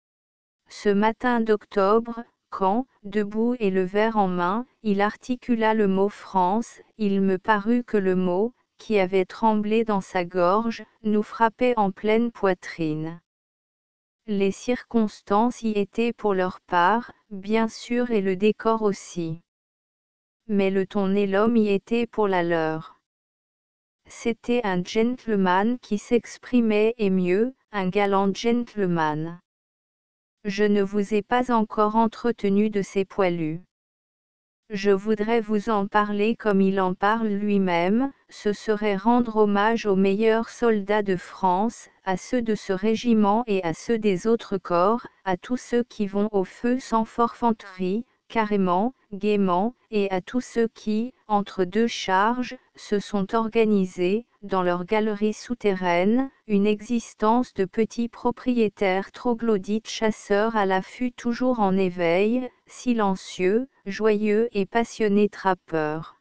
Ce matin d'octobre, quand, debout et le verre en main, il articula le mot France, il me parut que le mot, qui avait tremblé dans sa gorge, nous frappait en pleine poitrine. Les circonstances y étaient pour leur part, bien sûr et le décor aussi. Mais le ton et l'homme y étaient pour la leur. C'était un gentleman qui s'exprimait et mieux, un galant gentleman. Je ne vous ai pas encore entretenu de ces poilus. Je voudrais vous en parler comme il en parle lui-même, ce serait rendre hommage aux meilleurs soldats de France, à ceux de ce régiment et à ceux des autres corps, à tous ceux qui vont au feu sans forfanterie, carrément, gaiement, et à tous ceux qui, entre deux charges, se sont organisés, dans leur galerie souterraine, une existence de petits propriétaires troglodytes chasseurs à l'affût toujours en éveil, silencieux, joyeux et passionnés trappeurs.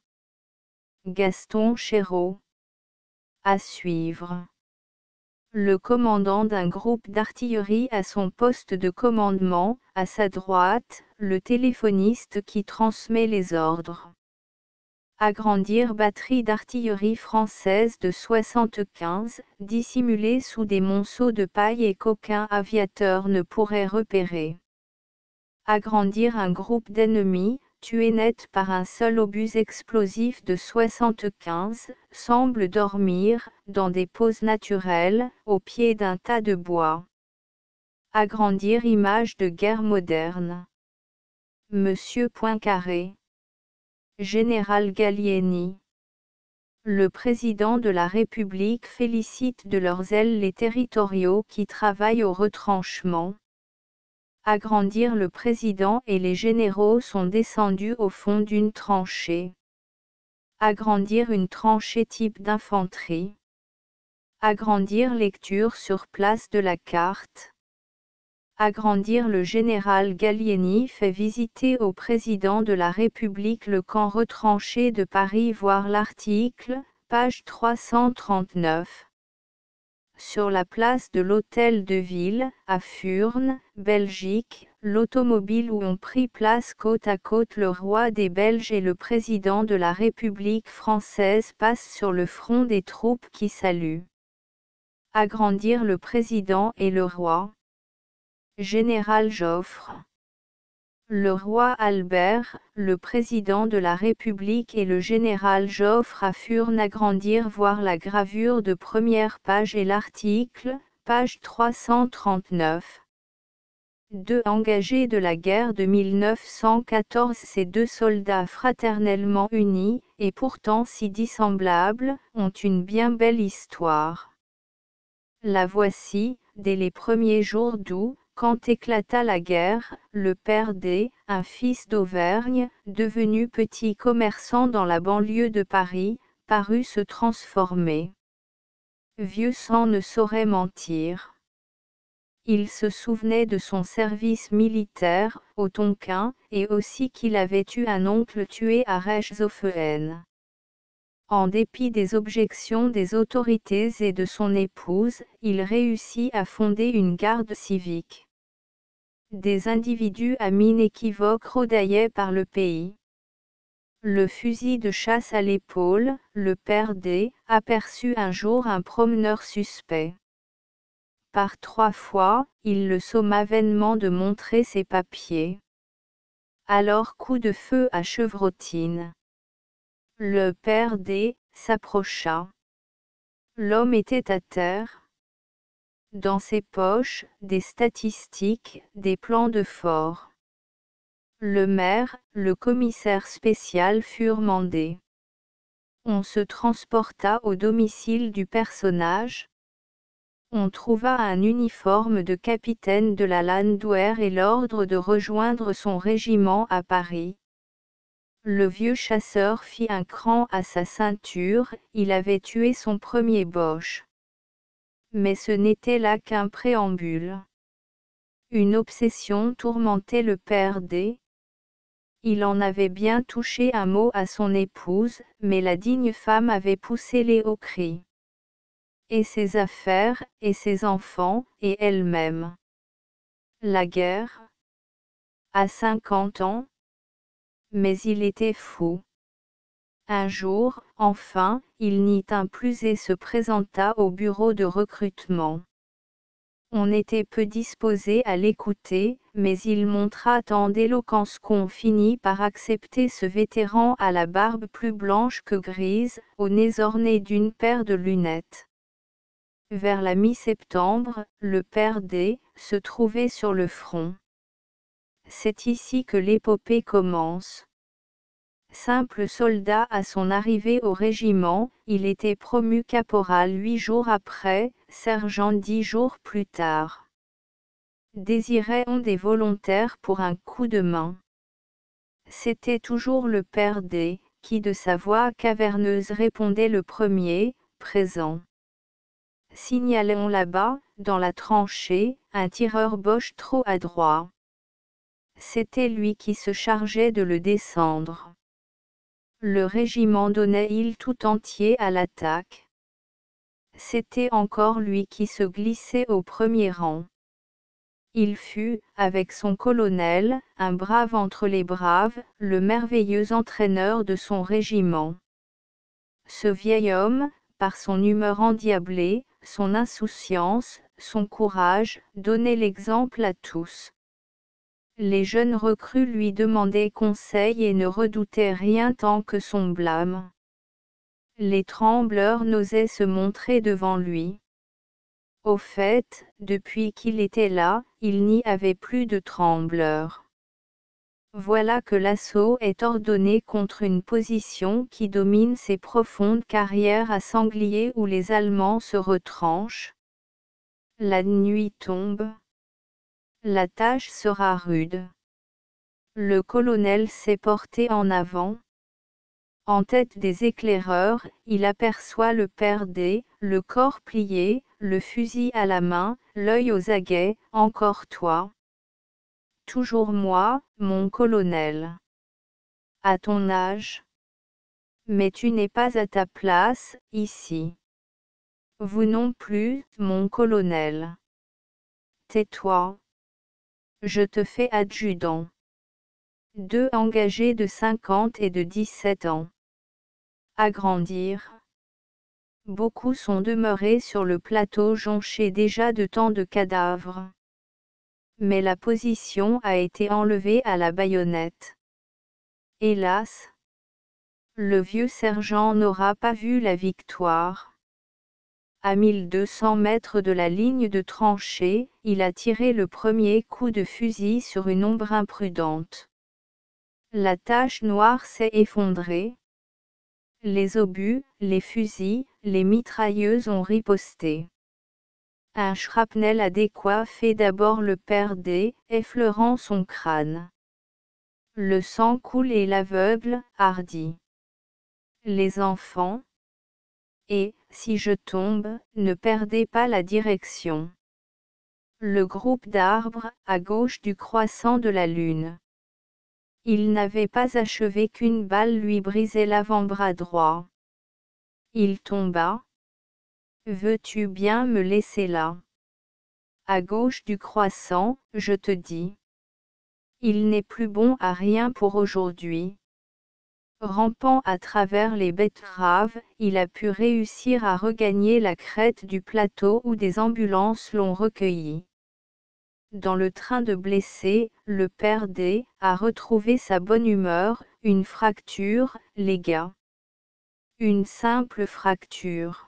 Gaston Chéreau. À suivre. Le commandant d'un groupe d'artillerie à son poste de commandement, à sa droite, le téléphoniste qui transmet les ordres. Agrandir batterie d'artillerie française de soixante-quinze, dissimulée sous des monceaux de paille et qu'aucun aviateur ne pourrait repérer. Agrandir un groupe d'ennemis, tué net par un seul obus explosif de soixante-quinze, semble dormir, dans des poses naturelles, au pied d'un tas de bois. Agrandir image de guerre moderne. Monsieur Poincaré. Général Gallieni. Le président de la République félicite de leur zèle les territoriaux qui travaillent au retranchement. Agrandir le président et les généraux sont descendus au fond d'une tranchée. Agrandir une tranchée type d'infanterie. Agrandir lecture sur place de la carte. Agrandir le général Gallieni fait visiter au président de la République le camp retranché de Paris. Voir l'article, page trois cent trente-neuf. Sur la place de l'Hôtel de Ville, à Furnes, Belgique, l'automobile où ont pris place côte à côte le roi des Belges et le président de la République française passe sur le front des troupes qui saluent. Agrandir le président et le roi. Général Joffre. Le roi Albert, le président de la République et le général Joffre affurent n'agrandir voir la gravure de première page et l'article, page trois cent trente-neuf. Deux engagés de la guerre de mille neuf cent quatorze. Ces deux soldats fraternellement unis, et pourtant si dissemblables, ont une bien belle histoire. La voici, dès les premiers jours d'août, quand éclata la guerre, le père D, un fils d'Auvergne, devenu petit commerçant dans la banlieue de Paris, parut se transformer. Vieux sang ne saurait mentir. Il se souvenait de son service militaire, au Tonkin, et aussi qu'il avait eu un oncle tué à Reichshoffen. En dépit des objections des autorités et de son épouse, il réussit à fonder une garde civique. Des individus à mine équivoque rôdaillaient par le pays. Le fusil de chasse à l'épaule, le père D aperçut un jour un promeneur suspect. Par trois fois, il le somma vainement de montrer ses papiers. Alors coup de feu à chevrotine. Le père D s'approcha. L'homme était à terre. Dans ses poches, des statistiques, des plans de fort. Le maire, le commissaire spécial furent mandés. On se transporta au domicile du personnage. On trouva un uniforme de capitaine de la Landwehr et l'ordre de rejoindre son régiment à Paris. Le vieux chasseur fit un cran à sa ceinture, il avait tué son premier Boche. Mais ce n'était là qu'un préambule. Une obsession tourmentait le père D. Il en avait bien touché un mot à son épouse, mais la digne femme avait poussé les hauts cris. Et ses affaires, et ses enfants, et elle-même. La guerre. À cinquante ans. Mais il était fou. Un jour, enfin, il n'y tint plus et se présenta au bureau de recrutement. On était peu disposé à l'écouter, mais il montra tant d'éloquence qu'on finit par accepter ce vétéran à la barbe plus blanche que grise, au nez orné d'une paire de lunettes. Vers la mi-septembre, le père D se trouvait sur le front. C'est ici que l'épopée commence. Simple soldat à son arrivée au régiment, il était promu caporal huit jours après, sergent dix jours plus tard. Désirait-on des volontaires pour un coup de main? C'était toujours le père D, qui de sa voix caverneuse répondait le premier, présent. Signalons là-bas, dans la tranchée, un tireur Boche trop adroit. C'était lui qui se chargeait de le descendre. Le régiment donnait il tout entier à l'attaque. C'était encore lui qui se glissait au premier rang. Il fut, avec son colonel, un brave entre les braves, le merveilleux entraîneur de son régiment. Ce vieil homme, par son humeur endiablée, son insouciance, son courage, donnait l'exemple à tous. Les jeunes recrues lui demandaient conseil et ne redoutaient rien tant que son blâme. Les trembleurs n'osaient se montrer devant lui. Au fait, depuis qu'il était là, il n'y avait plus de trembleurs. Voilà que l'assaut est ordonné contre une position qui domine ces profondes carrières à sangliers où les Allemands se retranchent. La nuit tombe. La tâche sera rude. Le colonel s'est porté en avant. En tête des éclaireurs, il aperçoit le père D, le corps plié, le fusil à la main, l'œil aux aguets. Encore toi. Toujours moi, mon colonel. À ton âge. Mais tu n'es pas à ta place, ici. Vous non plus, mon colonel. Tais-toi. Je te fais adjudant. Deux engagés de cinquante et de dix-sept ans. Agrandir. Beaucoup sont demeurés sur le plateau jonché déjà de tant de cadavres. Mais la position a été enlevée à la baïonnette. Hélas, le vieux sergent n'aura pas vu la victoire. À mille deux cents mètres de la ligne de tranchée, il a tiré le premier coup de fusil sur une ombre imprudente. La tache noire s'est effondrée. Les obus, les fusils, les mitrailleuses ont riposté. Un shrapnel adéquat fait d'abord le père D, effleurant son crâne. Le sang coule et l'aveugle, hardi. Les enfants. Et, si je tombe, ne perdez pas la direction. Le groupe d'arbres, à gauche du croissant de la lune. Il n'avait pas achevé qu'une balle lui brisait l'avant-bras droit. Il tomba. Veux-tu bien me laisser là? À gauche du croissant, je te dis. Il n'est plus bon à rien pour aujourd'hui. Rampant à travers les betteraves, il a pu réussir à regagner la crête du plateau où des ambulances l'ont recueilli. Dans le train de blessés, le père D a retrouvé sa bonne humeur. Une fracture, les gars. Une simple fracture.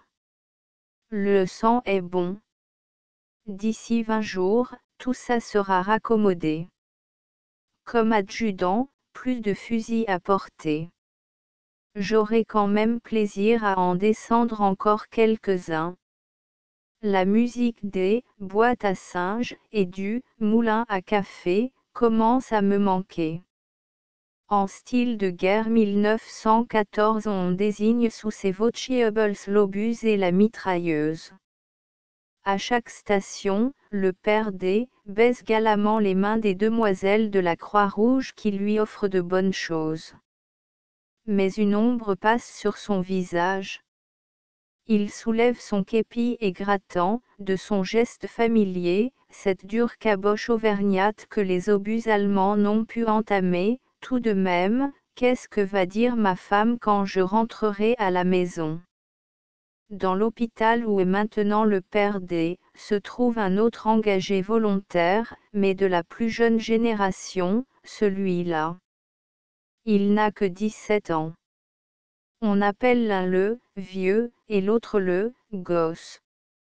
Le sang est bon. D'ici vingt jours, tout ça sera raccommodé. Comme adjudant, plus de fusils à portée. J'aurai quand même plaisir à en descendre encore quelques-uns. La musique des boîtes à singes et du moulin à café commence à me manquer. En style de guerre mille neuf cent quatorze, on désigne sous ces vocables l'obus et la mitrailleuse. À chaque station, le père D baise galamment les mains des demoiselles de la Croix-Rouge qui lui offrent de bonnes choses. Mais une ombre passe sur son visage. Il soulève son képi et grattant, de son geste familier, cette dure caboche auvergnate que les obus allemands n'ont pu entamer. Tout de même, qu'est-ce que va dire ma femme quand je rentrerai à la maison? Dans l'hôpital où est maintenant le père D, se trouve un autre engagé volontaire, mais de la plus jeune génération, celui-là. Il n'a que dix-sept ans. On appelle l'un le « vieux » et l'autre le « gosse ».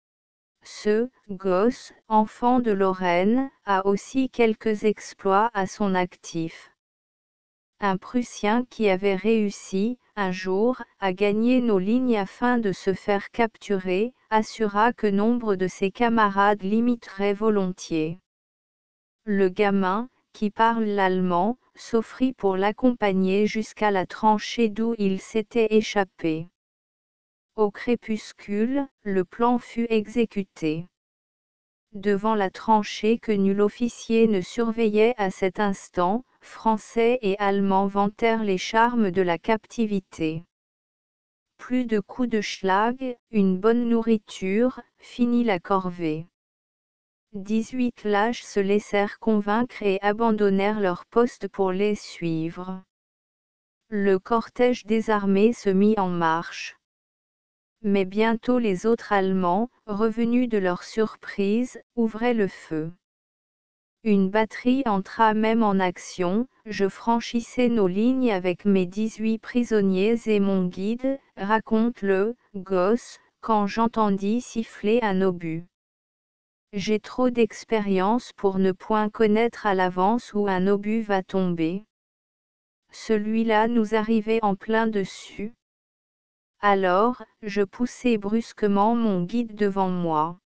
Ce « gosse », enfant de Lorraine, a aussi quelques exploits à son actif. Un Prussien qui avait réussi, un jour, à gagner nos lignes afin de se faire capturer, assura que nombre de ses camarades l'imiteraient volontiers. Le gamin, qui parle l'allemand, s'offrit pour l'accompagner jusqu'à la tranchée d'où il s'était échappé. Au crépuscule, le plan fut exécuté. Devant la tranchée que nul officier ne surveillait à cet instant, Français et Allemands vantèrent les charmes de la captivité. Plus de coups de schlag, une bonne nourriture, finit la corvée. Dix-huit lâches se laissèrent convaincre et abandonnèrent leur poste pour les suivre. Le cortège désarmé se mit en marche. Mais bientôt les autres Allemands, revenus de leur surprise, ouvraient le feu. Une batterie entra même en action. Je franchissais nos lignes avec mes dix-huit prisonniers et mon guide, raconte le gosse, quand j'entendis siffler un obus. J'ai trop d'expérience pour ne point connaître à l'avance où un obus va tomber. Celui-là nous arrivait en plein dessus. Alors, je poussai brusquement mon guide devant moi.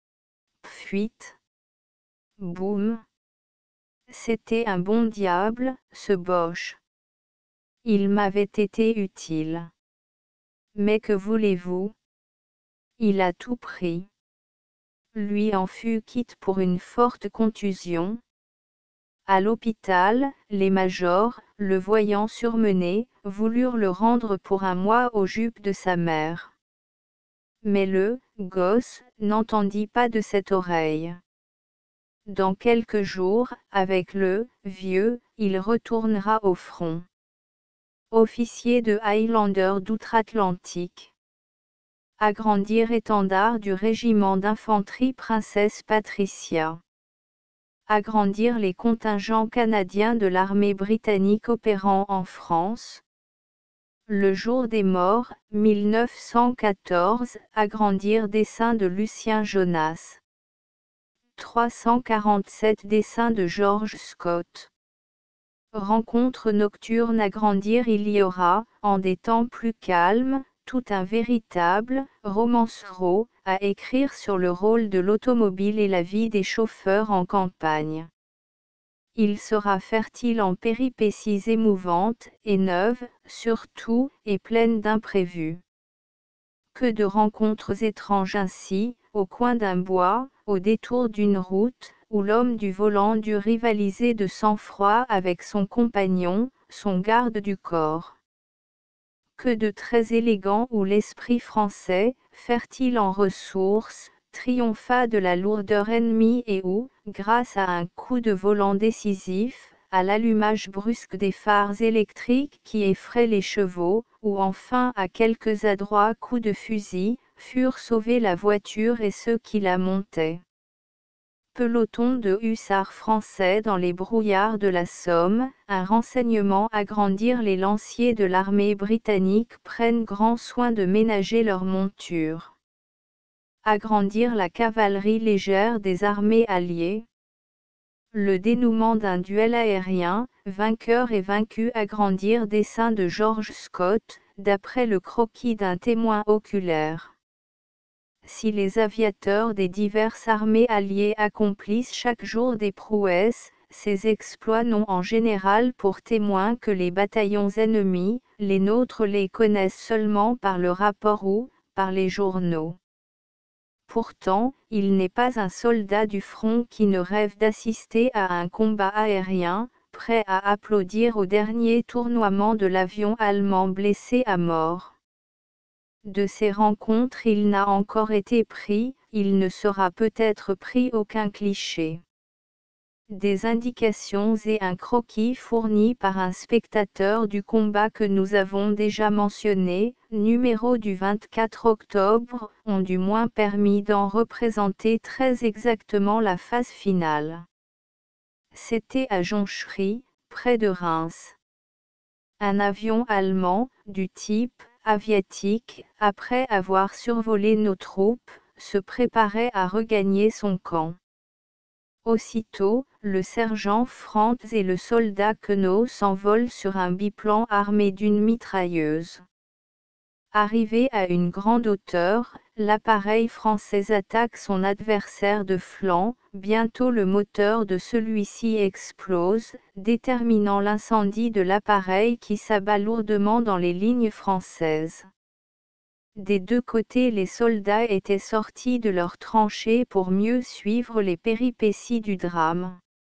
Fuite. Boum. C'était un bon diable, ce Boche. Il m'avait été utile. Mais que voulez-vous? Il a tout pris. Lui en fut quitte pour une forte contusion. À l'hôpital, les majors, le voyant surmené, voulurent le rendre pour un mois aux jupes de sa mère. Mais le gosse n'entendit pas de cette oreille. Dans quelques jours, avec le vieux, il retournera au front. Officier de Highlander d'outre-Atlantique. Agrandir étendard du régiment d'infanterie Princesse Patricia. Agrandir les contingents canadiens de l'armée britannique opérant en France. Le jour des morts, mille neuf cent quatorze, agrandir dessin de Lucien Jonas. trois cent quarante-sept dessin de George Scott. Rencontre nocturne agrandir il y aura, en des temps plus calmes, tout un véritable romanceau à écrire sur le rôle de l'automobile et la vie des chauffeurs en campagne. Il sera fertile en péripéties émouvantes et neuves, surtout, et pleines d'imprévus. Que de rencontres étranges ainsi, au coin d'un bois, au détour d'une route, où l'homme du volant dut rivaliser de sang-froid avec son compagnon, son garde du corps. Que de traits élégants où l'esprit français, fertile en ressources, triompha de la lourdeur ennemie et où, grâce à un coup de volant décisif, à l'allumage brusque des phares électriques qui effraient les chevaux, ou enfin à quelques adroits coups de fusil, furent sauvés la voiture et ceux qui la montaient. Peloton de hussards français dans les brouillards de la Somme, un renseignement agrandir les lanciers de l'armée britannique prennent grand soin de ménager leurs montures. Agrandir la cavalerie légère des armées alliées. Le dénouement d'un duel aérien, vainqueur et vaincu agrandir dessin de George Scott, d'après le croquis d'un témoin oculaire. Si les aviateurs des diverses armées alliées accomplissent chaque jour des prouesses, ces exploits n'ont en général pour témoin que les bataillons ennemis, les nôtres les connaissent seulement par le rapport ou, par les journaux. Pourtant, il n'est pas un soldat du front qui ne rêve d'assister à un combat aérien, prêt à applaudir au dernier tournoiement de l'avion allemand blessé à mort. De ces rencontres il n'a encore été pris, il ne sera peut-être pris aucun cliché. Des indications et un croquis fournis par un spectateur du combat que nous avons déjà mentionné, numéro du vingt-quatre octobre, ont du moins permis d'en représenter très exactement la phase finale. C'était à Jonchery, près de Reims. Un avion allemand, du type aviatique, après avoir survolé nos troupes, se préparait à regagner son camp. Aussitôt, le sergent Frantz et le soldat Queneau s'envolent sur un biplan armé d'une mitrailleuse. Arrivé à une grande hauteur, l'appareil français attaque son adversaire de flanc, bientôt le moteur de celui-ci explose, déterminant l'incendie de l'appareil qui s'abat lourdement dans les lignes françaises. Des deux côtés les soldats étaient sortis de leurs tranchées pour mieux suivre les péripéties du drame.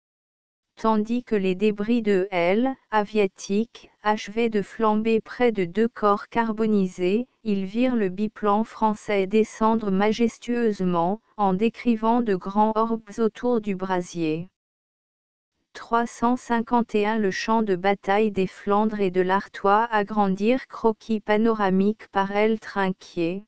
Tandis que les débris de L, aviatiques, achevaient de flamber près de deux corps carbonisés, ils virent le biplan français descendre majestueusement, en décrivant de grands orbes autour du brasier. trois cent cinquante et un Le champ de bataille des Flandres et de l'Artois agrandir croquis panoramique par L. Trinquier.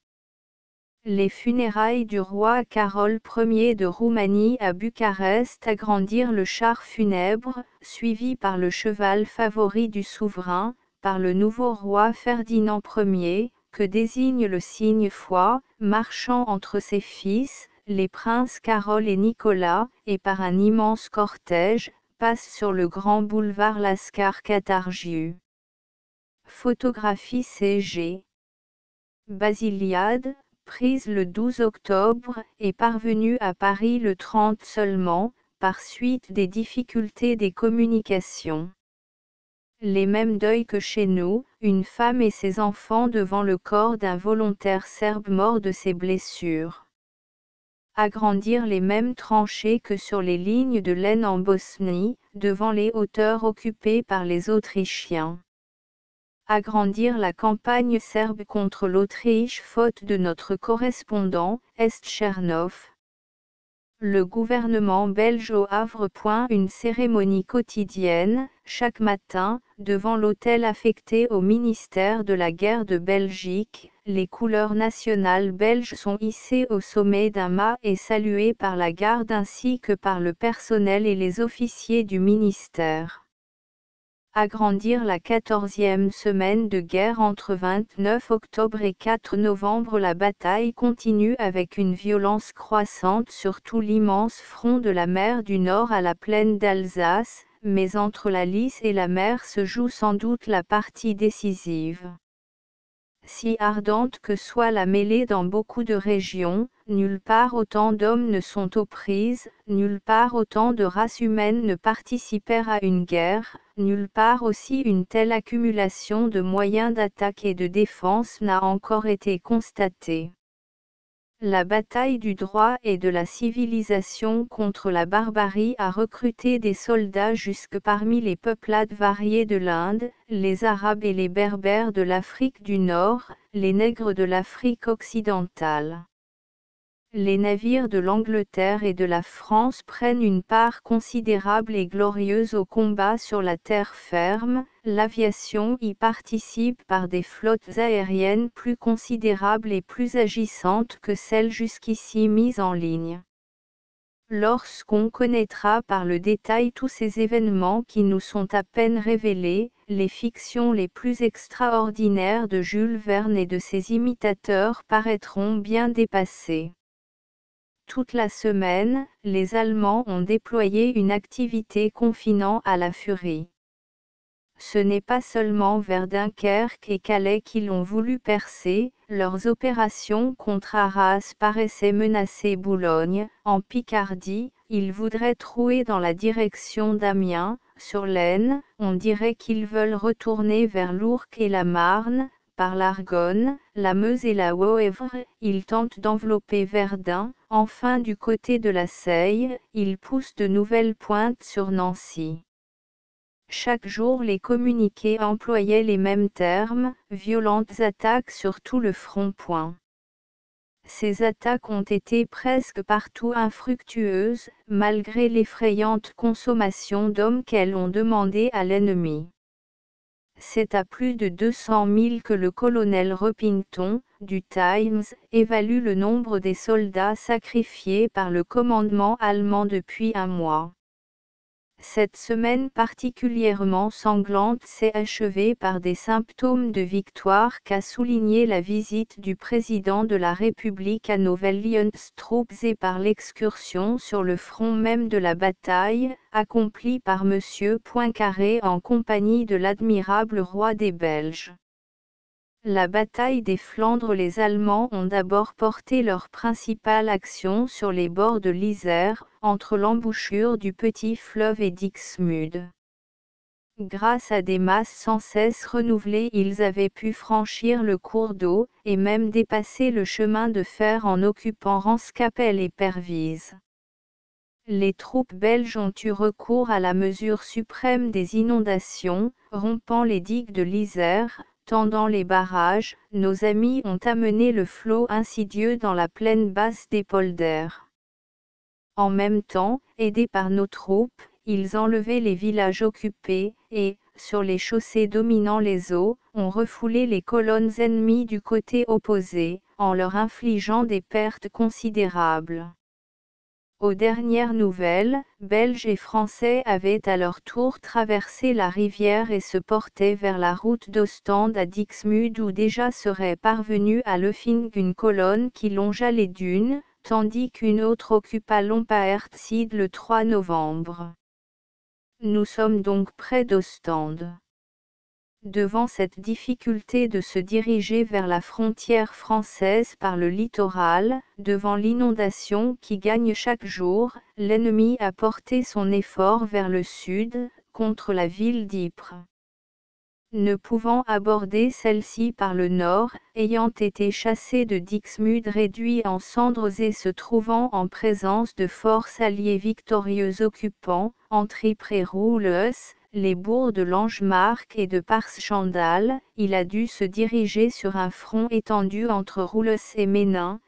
Les funérailles du roi Carol Ier de Roumanie à Bucarest agrandir le char funèbre, suivi par le cheval favori du souverain, par le nouveau roi Ferdinand Ier, que désigne le signe foi, marchant entre ses fils, les princes Carol et Nicolas, et par un immense cortège, passe sur le grand boulevard Lascar Catargiu. Photographie C G. Basiliade, prise le douze octobre, est parvenue à Paris le trente seulement, par suite des difficultés des communications. Les mêmes deuils que chez nous, une femme et ses enfants devant le corps d'un volontaire serbe mort de ses blessures. Agrandir les mêmes tranchées que sur les lignes de l'Aisne en Bosnie, devant les hauteurs occupées par les Autrichiens. Agrandir la campagne serbe contre l'Autriche faute de notre correspondant, Est Chernov. Le gouvernement belge au Havre. Une cérémonie quotidienne, chaque matin, devant l'hôtel affecté au ministère de la Guerre de Belgique, les couleurs nationales belges sont hissées au sommet d'un mât et saluées par la garde ainsi que par le personnel et les officiers du ministère. Agrandir la quatorzième semaine de guerre entre vingt-neuf octobre et quatre novembre. La bataille continue avec une violence croissante sur tout l'immense front de la mer du Nord à la plaine d'Alsace, mais entre la Lys et la mer se joue sans doute la partie décisive. Si ardente que soit la mêlée dans beaucoup de régions, nulle part autant d'hommes ne sont aux prises, nulle part autant de races humaines ne participèrent à une guerre, nulle part aussi une telle accumulation de moyens d'attaque et de défense n'a encore été constatée. La bataille du droit et de la civilisation contre la barbarie a recruté des soldats jusque parmi les peuplades variées de l'Inde, les Arabes et les Berbères de l'Afrique du Nord, les nègres de l'Afrique occidentale. Les navires de l'Angleterre et de la France prennent une part considérable et glorieuse au combat sur la terre ferme, l'aviation y participe par des flottes aériennes plus considérables et plus agissantes que celles jusqu'ici mises en ligne. Lorsqu'on connaîtra par le détail tous ces événements qui nous sont à peine révélés, les fictions les plus extraordinaires de Jules Verne et de ses imitateurs paraîtront bien dépassées. Toute la semaine, les Allemands ont déployé une activité confinant à la furie. Ce n'est pas seulement vers Dunkerque et Calais qu'ils ont voulu percer, leurs opérations contre Arras paraissaient menacer Boulogne, en Picardie, ils voudraient trouer dans la direction d'Amiens, sur l'Aisne, on dirait qu'ils veulent retourner vers l'Ourcq et la Marne, par l'Argonne, la Meuse et la Woëvre, ils tentent d'envelopper Verdun, enfin du côté de la Seille, ils poussent de nouvelles pointes sur Nancy. Chaque jour les communiqués employaient les mêmes termes, violentes attaques sur tout le front. Ces attaques ont été presque partout infructueuses, malgré l'effrayante consommation d'hommes qu'elles ont demandé à l'ennemi. C'est à plus de deux cent mille que le colonel Repington, du Times, évalue le nombre des soldats sacrifiés par le commandement allemand depuis un mois. Cette semaine particulièrement sanglante s'est achevée par des symptômes de victoire qu'a souligné la visite du président de la République à Nouvelles-Lyons-Troupes et par l'excursion sur le front même de la bataille, accomplie par M. Poincaré en compagnie de l'admirable roi des Belges. La bataille des Flandres. Les Allemands ont d'abord porté leur principale action sur les bords de l'Isère, entre l'embouchure du petit fleuve et Dixmude. Grâce à des masses sans cesse renouvelées, ils avaient pu franchir le cours d'eau, et même dépasser le chemin de fer en occupant Ranskapelle et Pervyse. Les troupes belges ont eu recours à la mesure suprême des inondations, rompant les digues de l'Isère, tendant les barrages. Nos amis ont amené le flot insidieux dans la plaine basse des polders. En même temps, aidés par nos troupes, ils enlevaient les villages occupés, et, sur les chaussées dominant les eaux, ont refoulé les colonnes ennemies du côté opposé, en leur infligeant des pertes considérables. Aux dernières nouvelles, Belges et Français avaient à leur tour traversé la rivière et se portaient vers la route d'Ostende à Dixmude où déjà serait parvenue à Leuffing une colonne qui longea les dunes, tandis qu'une autre occupa Lompaert-Side le trois novembre. Nous sommes donc près d'Ostende. Devant cette difficulté de se diriger vers la frontière française par le littoral, devant l'inondation qui gagne chaque jour, l'ennemi a porté son effort vers le sud, contre la ville d'Ypres. Ne pouvant aborder celle-ci par le nord, ayant été chassé de Dixmude réduit en cendres et se trouvant en présence de forces alliées victorieuses occupant, entre Ypres et Rouleus, les bourgs de Langemarck et de Parschandal, il a dû se diriger sur un front étendu entre Rouleus et Ménin,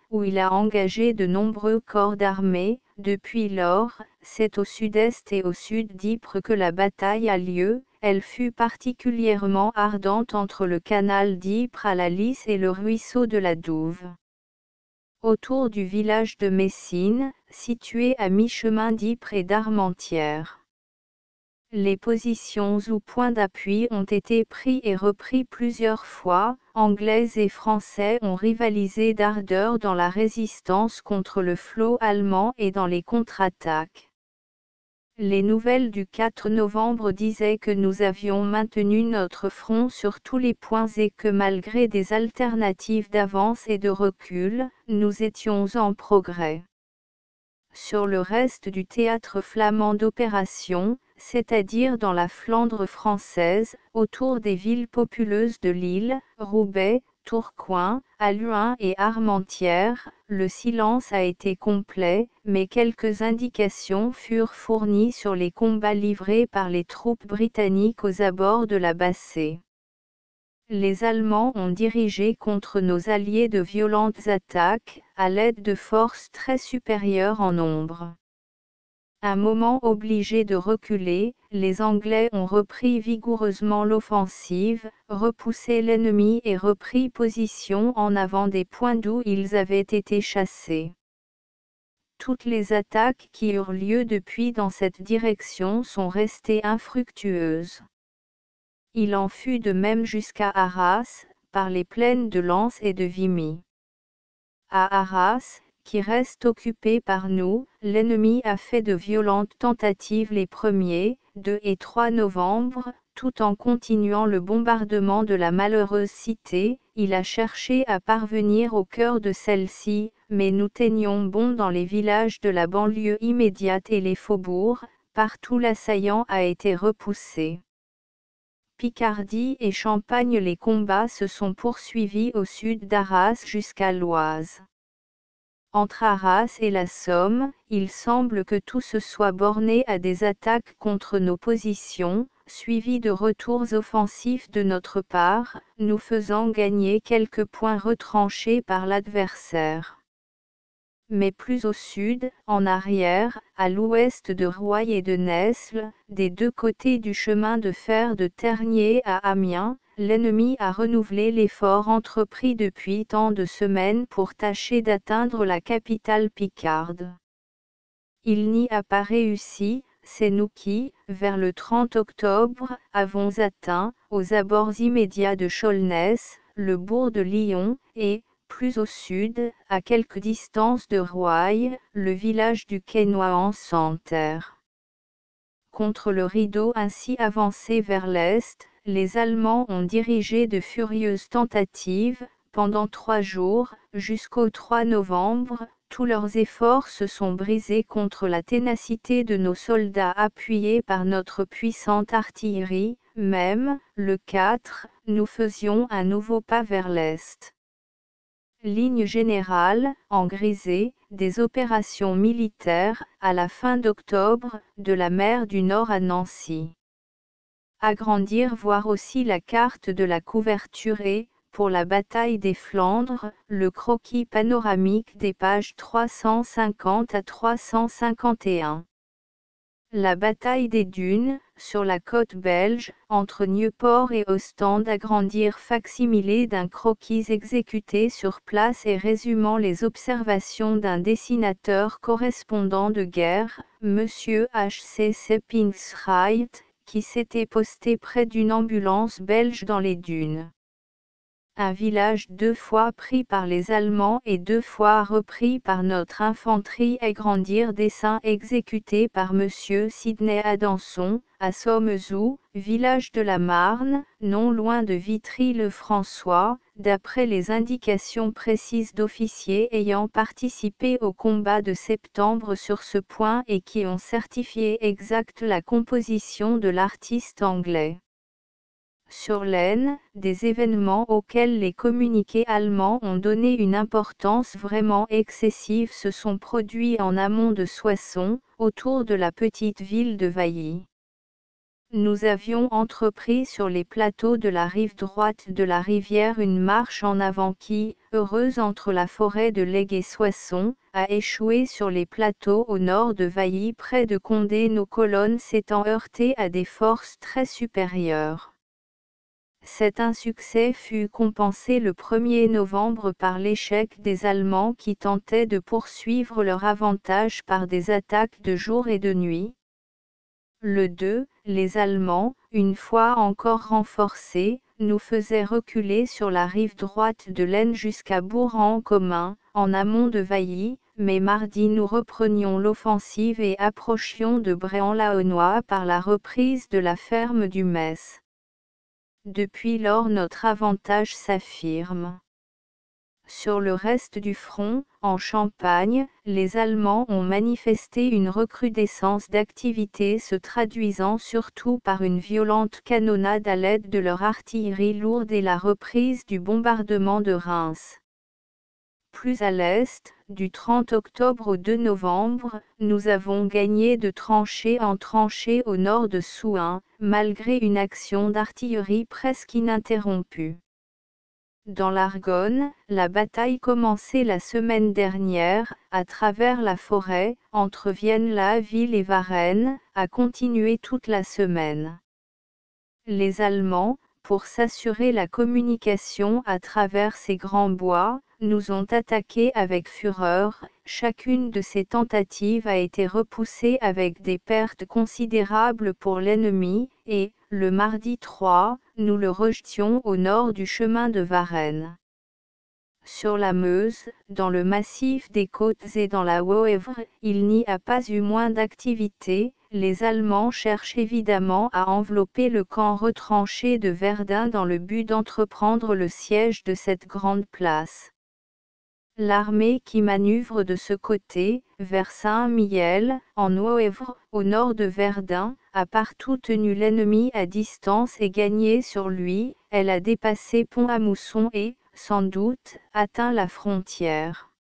où il a engagé de nombreux corps d'armée. Depuis lors, c'est au sud-est et au sud d'Ypres que la bataille a lieu. Elle fut particulièrement ardente entre le canal d'Ypres à la Lys et le ruisseau de la Douve. Autour du village de Messines, situé à mi-chemin d'Ypres et d'Armentières. Les positions ou points d'appui ont été pris et repris plusieurs fois. Anglais et Français ont rivalisé d'ardeur dans la résistance contre le flot allemand et dans les contre-attaques. Les nouvelles du quatre novembre disaient que nous avions maintenu notre front sur tous les points et que malgré des alternatives d'avance et de recul, nous étions en progrès. Sur le reste du théâtre flamand d'opération, c'est-à-dire dans la Flandre française, autour des villes populeuses de Lille, Roubaix, Tourcoing, Halluin et Armentières, le silence a été complet, mais quelques indications furent fournies sur les combats livrés par les troupes britanniques aux abords de la Bassée. Les Allemands ont dirigé contre nos alliés de violentes attaques, à l'aide de forces très supérieures en nombre. Un moment obligés de reculer, les Anglais ont repris vigoureusement l'offensive, repoussé l'ennemi et repris position en avant des points d'où ils avaient été chassés. Toutes les attaques qui eurent lieu depuis dans cette direction sont restées infructueuses. Il en fut de même jusqu'à Arras, par les plaines de Lens et de Vimy. À Arras, qui reste occupé par nous, l'ennemi a fait de violentes tentatives les premiers, deux et trois novembre, tout en continuant le bombardement de la malheureuse cité. Il a cherché à parvenir au cœur de celle-ci, mais nous tenions bon dans les villages de la banlieue immédiate et les faubourgs. Partout l'assaillant a été repoussé. Picardie et Champagne. Les combats se sont poursuivis au sud d'Arras jusqu'à l'Oise. Entre Arras et la Somme, il semble que tout se soit borné à des attaques contre nos positions, suivies de retours offensifs de notre part, nous faisant gagner quelques points retranchés par l'adversaire. Mais plus au sud, en arrière, à l'ouest de Roye et de Nesle, des deux côtés du chemin de fer de Tergnier à Amiens, l'ennemi a renouvelé l'effort entrepris depuis tant de semaines pour tâcher d'atteindre la capitale picarde. Il n'y a pas réussi, c'est nous qui, vers le trente octobre, avons atteint, aux abords immédiats de Chaulness, le bourg de Lyon, et, plus au sud, à quelque distance de Roye, le village du Quesnoy en Santerre. Contre le rideau ainsi avancé vers l'est, les Allemands ont dirigé de furieuses tentatives. Pendant trois jours, jusqu'au trois novembre, tous leurs efforts se sont brisés contre la ténacité de nos soldats appuyés par notre puissante artillerie. Même, le quatre, nous faisions un nouveau pas vers l'est. Ligne générale, en grisé, des opérations militaires, à la fin d'octobre, de la mer du Nord à Nancy. Agrandir voir aussi la carte de la couverture et, pour la bataille des Flandres, le croquis panoramique des pages trois cent cinquante à trois cent cinquante et un. La bataille des Dunes, sur la côte belge, entre Nieuport et Ostende. Agrandir facsimilé d'un croquis exécuté sur place et résumant les observations d'un dessinateur correspondant de guerre, M. H C Seppingschreit, qui s'était posté près d'une ambulance belge dans les dunes. Un village deux fois pris par les Allemands et deux fois repris par notre infanterie. Agrandir dessin exécuté par M. Sidney Adanson, à Sommezou, village de la Marne, non loin de Vitry-le-François, d'après les indications précises d'officiers ayant participé au combat de septembre sur ce point et qui ont certifié exacte la composition de l'artiste anglais. Sur l'Aisne, des événements auxquels les communiqués allemands ont donné une importance vraiment excessive se sont produits en amont de Soissons, autour de la petite ville de Vailly. Nous avions entrepris sur les plateaux de la rive droite de la rivière une marche en avant qui, heureuse entre la forêt de Lègue et Soissons, a échoué sur les plateaux au nord de Vailly près de Condé, nos colonnes s'étant heurtées à des forces très supérieures. Cet insuccès fut compensé le premier novembre par l'échec des Allemands qui tentaient de poursuivre leur avantage par des attaques de jour et de nuit. Le deux, les Allemands, une fois encore renforcés, nous faisaient reculer sur la rive droite de l'Aisne jusqu'à Bourg-en-Commun, en amont de Vailly, mais mardi nous reprenions l'offensive et approchions de Bréant-la-Haunnois par la reprise de la ferme du Metz. Depuis lors notre avantage s'affirme. Sur le reste du front, en Champagne, les Allemands ont manifesté une recrudescence d'activité se traduisant surtout par une violente canonnade à l'aide de leur artillerie lourde et la reprise du bombardement de Reims. Plus à l'est, du trente octobre au deux novembre, nous avons gagné de tranchée en tranchée au nord de Souhain, malgré une action d'artillerie presque ininterrompue. Dans l'Argonne, la bataille commencée la semaine dernière, à travers la forêt, entre Vienne-la-Ville et Varennes, a continué toute la semaine. Les Allemands, pour s'assurer la communication à travers ces grands bois, nous ont attaqués avec fureur. Chacune de ces tentatives a été repoussée avec des pertes considérables pour l'ennemi, et, le mardi trois, nous le rejetions au nord du chemin de Varennes. Sur la Meuse, dans le massif des Côtes et dans la Woëvre, il n'y a pas eu moins d'activité. Les Allemands cherchent évidemment à envelopper le camp retranché de Verdun dans le but d'entreprendre le siège de cette grande place. L'armée qui manœuvre de ce côté, vers Saint-Mihiel, en Woëvre, au nord de Verdun, a partout tenu l'ennemi à distance et gagné sur lui. Elle a dépassé Pont-à-Mousson et, sans doute, atteint la frontière.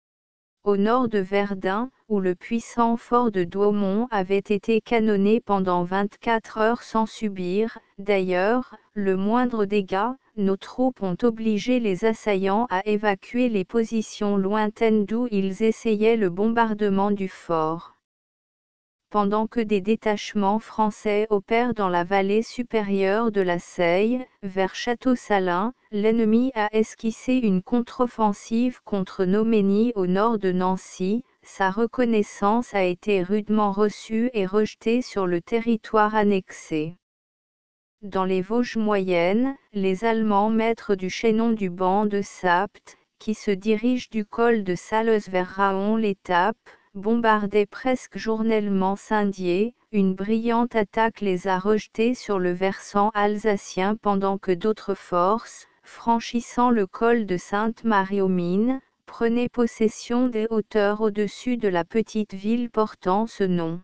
Au nord de Verdun, où le puissant fort de Douaumont avait été canonné pendant vingt-quatre heures sans subir, d'ailleurs, le moindre dégât, nos troupes ont obligé les assaillants à évacuer les positions lointaines d'où ils essayaient le bombardement du fort. Pendant que des détachements français opèrent dans la vallée supérieure de la Seille, vers Château-Salins, l'ennemi a esquissé une contre-offensive contre Noménie au nord de Nancy. Sa reconnaissance a été rudement reçue et rejetée sur le territoire annexé. Dans les Vosges moyennes, les Allemands maîtres du chaînon du banc de Sapt, qui se dirige du col de Saleuse vers Raon-l'Étape, bombardaient presque journellement Saint-Dié. Une brillante attaque les a rejetés sur le versant alsacien pendant que d'autres forces, franchissant le col de Sainte-Marie-aux-Mines, prenaient possession des hauteurs au-dessus de la petite ville portant ce nom.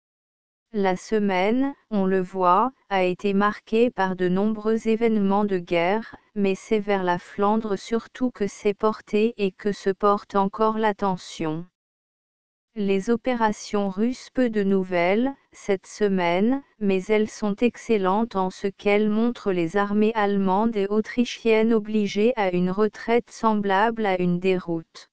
La semaine, on le voit, a été marquée par de nombreux événements de guerre, mais c'est vers la Flandre surtout que s'est portée et que se porte encore l'attention. Les opérations russes peu de nouvelles, cette semaine, mais elles sont excellentes en ce qu'elles montrent les armées allemandes et autrichiennes obligées à une retraite semblable à une déroute.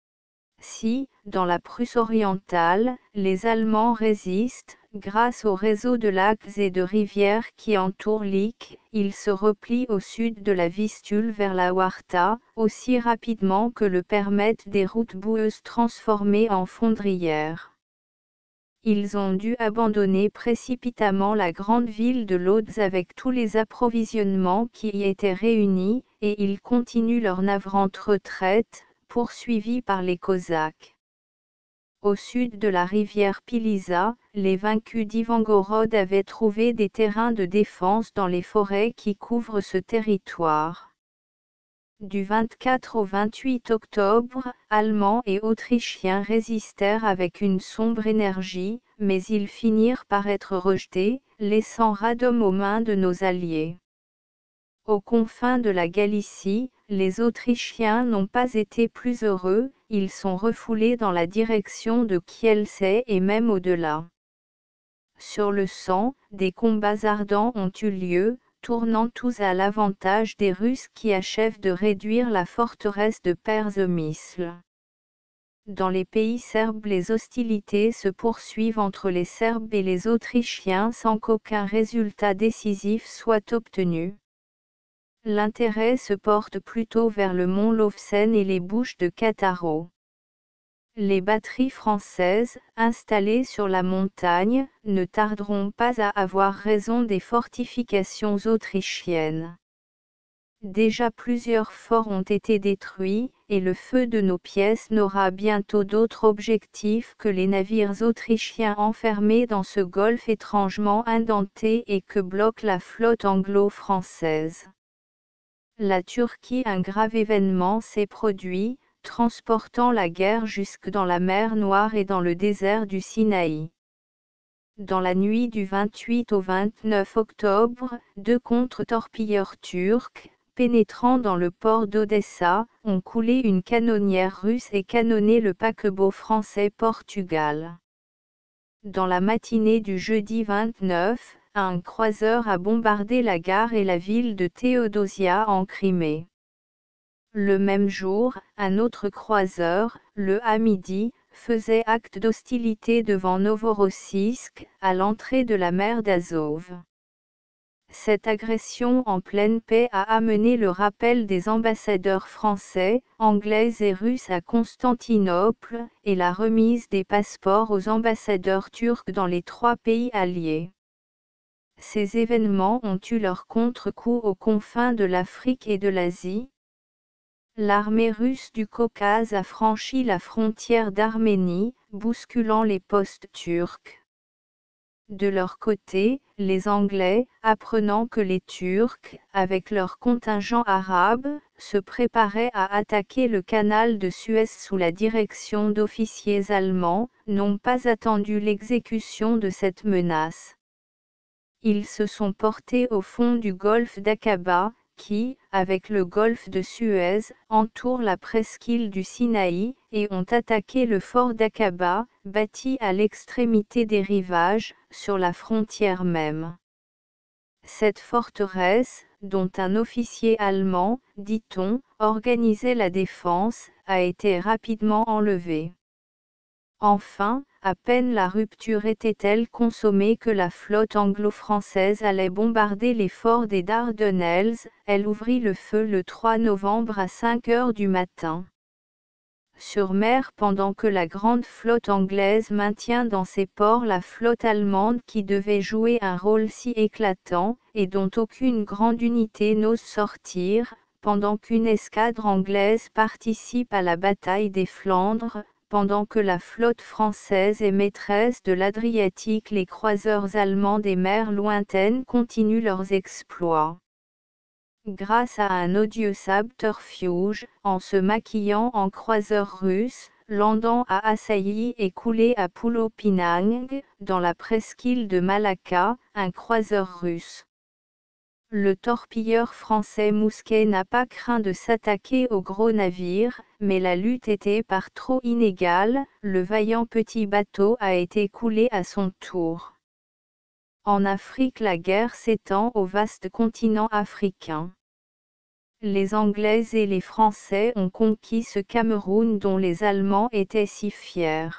Si, dans la Prusse orientale, les Allemands résistent, grâce au réseau de lacs et de rivières qui entourent Lyck, ils se replient au sud de la Vistule vers la Warta, aussi rapidement que le permettent des routes boueuses transformées en fondrières. Ils ont dû abandonner précipitamment la grande ville de Lodz avec tous les approvisionnements qui y étaient réunis, et ils continuent leur navrante retraite, poursuivis par les Cosaques. Au sud de la rivière Pilisa, les vaincus d'Ivangorod avaient trouvé des terrains de défense dans les forêts qui couvrent ce territoire. Du vingt-quatre au vingt-huit octobre, Allemands et Autrichiens résistèrent avec une sombre énergie, mais ils finirent par être rejetés, laissant Radom aux mains de nos alliés. Aux confins de la Galicie, les Autrichiens n'ont pas été plus heureux, ils sont refoulés dans la direction de Kielce et même au-delà. Sur le Sang, des combats ardents ont eu lieu, tournant tous à l'avantage des Russes qui achèvent de réduire la forteresse de Persemisl. Dans les pays serbes, les hostilités se poursuivent entre les Serbes et les Autrichiens sans qu'aucun résultat décisif soit obtenu. L'intérêt se porte plutôt vers le mont Lovćen et les bouches de Cattaro. Les batteries françaises, installées sur la montagne, ne tarderont pas à avoir raison des fortifications autrichiennes. Déjà plusieurs forts ont été détruits, et le feu de nos pièces n'aura bientôt d'autre objectif que les navires autrichiens enfermés dans ce golfe étrangement indenté et que bloque la flotte anglo-française. La Turquie, un grave événement s'est produit, transportant la guerre jusque dans la mer Noire et dans le désert du Sinaï. Dans la nuit du vingt-huit au vingt-neuf octobre, deux contre-torpilleurs turcs, pénétrant dans le port d'Odessa, ont coulé une canonnière russe et canonné le paquebot français Portugal. Dans la matinée du jeudi vingt-neuf, un croiseur a bombardé la gare et la ville de Théodosia en Crimée. Le même jour, un autre croiseur, le Hamidi, faisait acte d'hostilité devant Novorossiysk, à l'entrée de la mer d'Azov. Cette agression en pleine paix a amené le rappel des ambassadeurs français, anglais et russes à Constantinople, et la remise des passeports aux ambassadeurs turcs dans les trois pays alliés. Ces événements ont eu leur contre-coup aux confins de l'Afrique et de l'Asie. L'armée russe du Caucase a franchi la frontière d'Arménie, bousculant les postes turcs. De leur côté, les Anglais, apprenant que les Turcs, avec leur contingent arabe, se préparaient à attaquer le canal de Suez sous la direction d'officiers allemands, n'ont pas attendu l'exécution de cette menace. Ils se sont portés au fond du golfe d'Aqaba, qui, avec le golfe de Suez, entoure la presqu'île du Sinaï, et ont attaqué le fort d'Aqaba, bâti à l'extrémité des rivages, sur la frontière même. Cette forteresse, dont un officier allemand, dit-on, organisait la défense, a été rapidement enlevée. Enfin, à peine la rupture était-elle consommée que la flotte anglo-française allait bombarder les forts des Dardanelles, elle ouvrit le feu le trois novembre à cinq heures du matin. Sur mer, pendant que la grande flotte anglaise maintient dans ses ports la flotte allemande qui devait jouer un rôle si éclatant, et dont aucune grande unité n'ose sortir, pendant qu'une escadre anglaise participe à la bataille des Flandres, pendant que la flotte française est maîtresse de l'Adriatique, les croiseurs allemands des mers lointaines continuent leurs exploits. Grâce à un odieux subterfuge, en se maquillant en croiseurs russes, Landan a assailli et coulé à Pulo Pinang, dans la presqu'île de Malacca, un croiseur russe. Le torpilleur français Mousquet n'a pas craint de s'attaquer aux gros navires, mais la lutte était par trop inégale, le vaillant petit bateau a été coulé à son tour. En Afrique, la guerre s'étend au vaste continent africain. Les Anglais et les Français ont conquis ce Cameroun dont les Allemands étaient si fiers.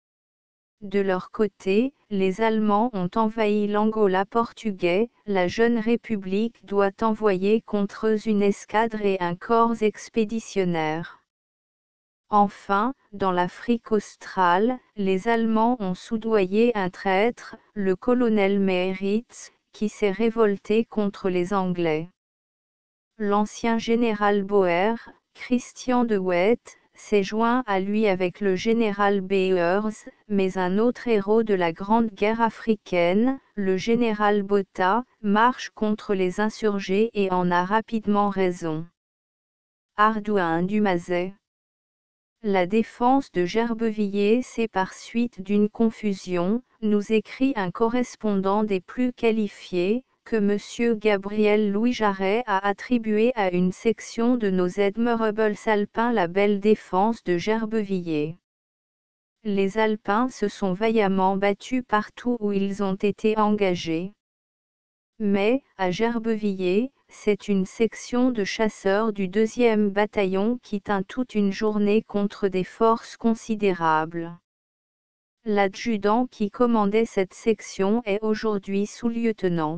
De leur côté, les Allemands ont envahi l'Angola portugais, la jeune République doit envoyer contre eux une escadre et un corps expéditionnaire. Enfin, dans l'Afrique australe, les Allemands ont soudoyé un traître, le colonel Meyeritz, qui s'est révolté contre les Anglais. L'ancien général Boer, Christian de Wet, s'est joint à lui avec le général Beyers, mais un autre héros de la Grande Guerre africaine, le général Botha, marche contre les insurgés et en a rapidement raison. Ardouin Dumazet. La défense de Gerbevilliers s'est par suite d'une confusion, nous écrit un correspondant des plus qualifiés, que M. Gabriel Louis Jarret a attribué à une section de nos Admirables Alpins la belle défense de Gerbevilliers. Les Alpins se sont vaillamment battus partout où ils ont été engagés. Mais, à Gerbeviller, c'est une section de chasseurs du deuxième bataillon qui tint toute une journée contre des forces considérables. L'adjudant qui commandait cette section est aujourd'hui sous-lieutenant.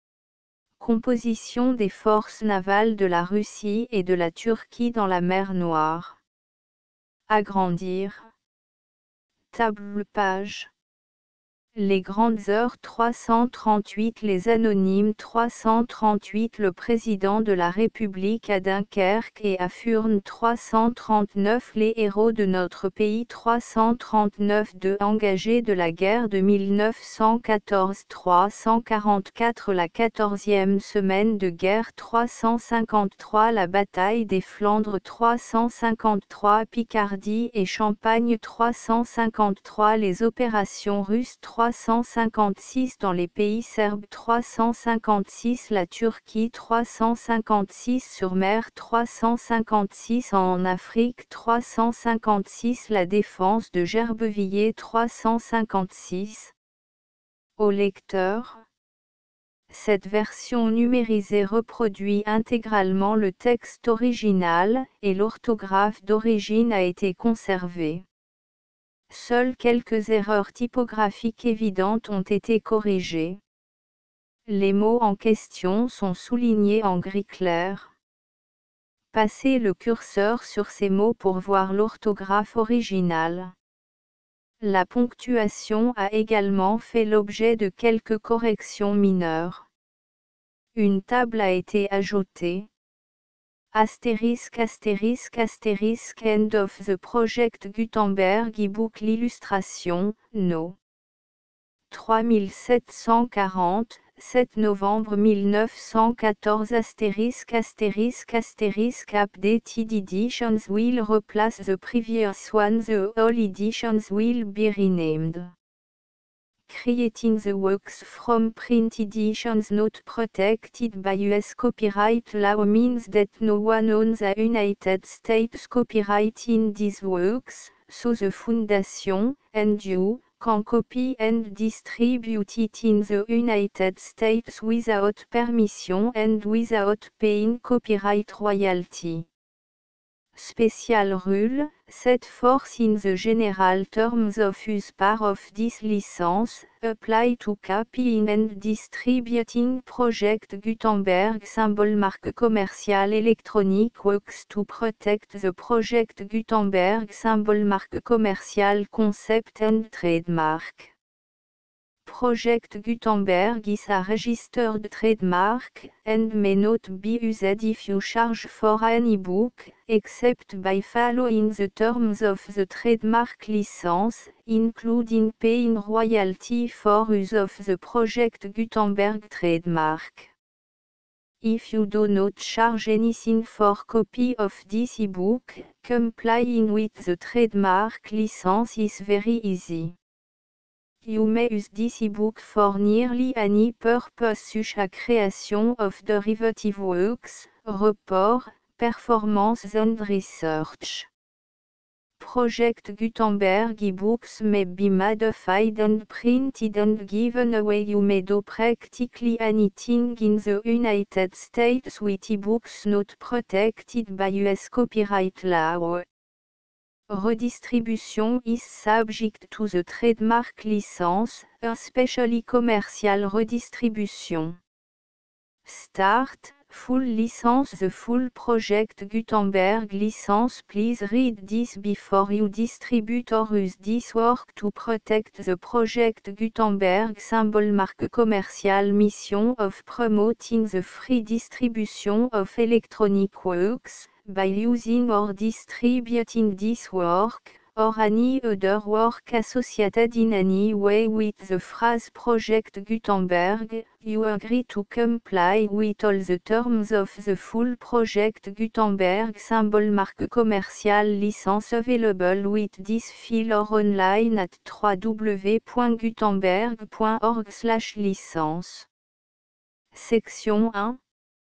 Composition des forces navales de la Russie et de la Turquie dans la mer Noire. Agrandir. Table page. Les grandes heures trois cent trente-huit Les anonymes trois cent trente-huit Le président de la République à Dunkerque et à Furnes trois cent trente-neuf Les héros de notre pays trois cent trente-neuf deux engagés de la guerre de mille neuf cent quatorze trois cent quarante-quatre La quatorzième semaine de guerre trois cent cinquante-trois La bataille des Flandres trois cent cinquante-trois Picardie et Champagne trois cent cinquante-trois Les opérations russes trois cent cinquante-six dans les pays serbes trois cent cinquante-six La Turquie trois cent cinquante-six sur mer trois cent cinquante-six en Afrique trois cent cinquante-six La défense de Gerbeviller trois cent cinquante-six. Au lecteur. Cette version numérisée reproduit intégralement le texte original, et l'orthographe d'origine a été conservée. Seules quelques erreurs typographiques évidentes ont été corrigées. Les mots en question sont soulignés en gris clair. Passez le curseur sur ces mots pour voir l'orthographe originale. La ponctuation a également fait l'objet de quelques corrections mineures. Une table a été ajoutée. Astérisque astérisque astérisque End of the Project Gutenberg e-book L'illustration, no. trois mille sept cent quarante, sept novembre mille neuf cent quatorze astérisque astérisque astérisque Updated editions will replace the previous one. The all editions will be renamed. Creating the works from print editions not protected by U S copyright law means that no one owns a United States copyright in these works, so the Foundation, and you, can copy and distribute it in the United States without permission and without paying copyright royalty. Special rule, set forth in the general terms of use part of this license, apply to copying and distributing Project Gutenberg symbol marque commerciale Electronic Works to protect the Project Gutenberg symbol marque commerciale concept and trademark. Project Gutenberg is a registered trademark, and may not be used if you charge for an e-book, except by following the terms of the trademark license, including paying royalty for use of the Project Gutenberg trademark. If you do not charge anything for copy of this e-book, complying with the trademark license is very easy. You may use this e-book for nearly any purpose such as creation of derivative works, report, performance and research. Project Gutenberg e-books may be modified and printed and given away. You may do practically anything in the United States with e-books not protected by U S copyright law. Redistribution is subject to the trademark license, especially commercial redistribution. Start, full license. The full Project Gutenberg license. Please read this before you distribute or use this work to protect the Project Gutenberg symbol marque commerciale. Mission of promoting the free distribution of electronic works, by using or distributing this work, or any other work associated in any way with the phrase Project Gutenberg, you agree to comply with all the terms of the full Project Gutenberg symbol marque commerciale license available with this file or online at w w w point gutenberg point org slash licence. Section un.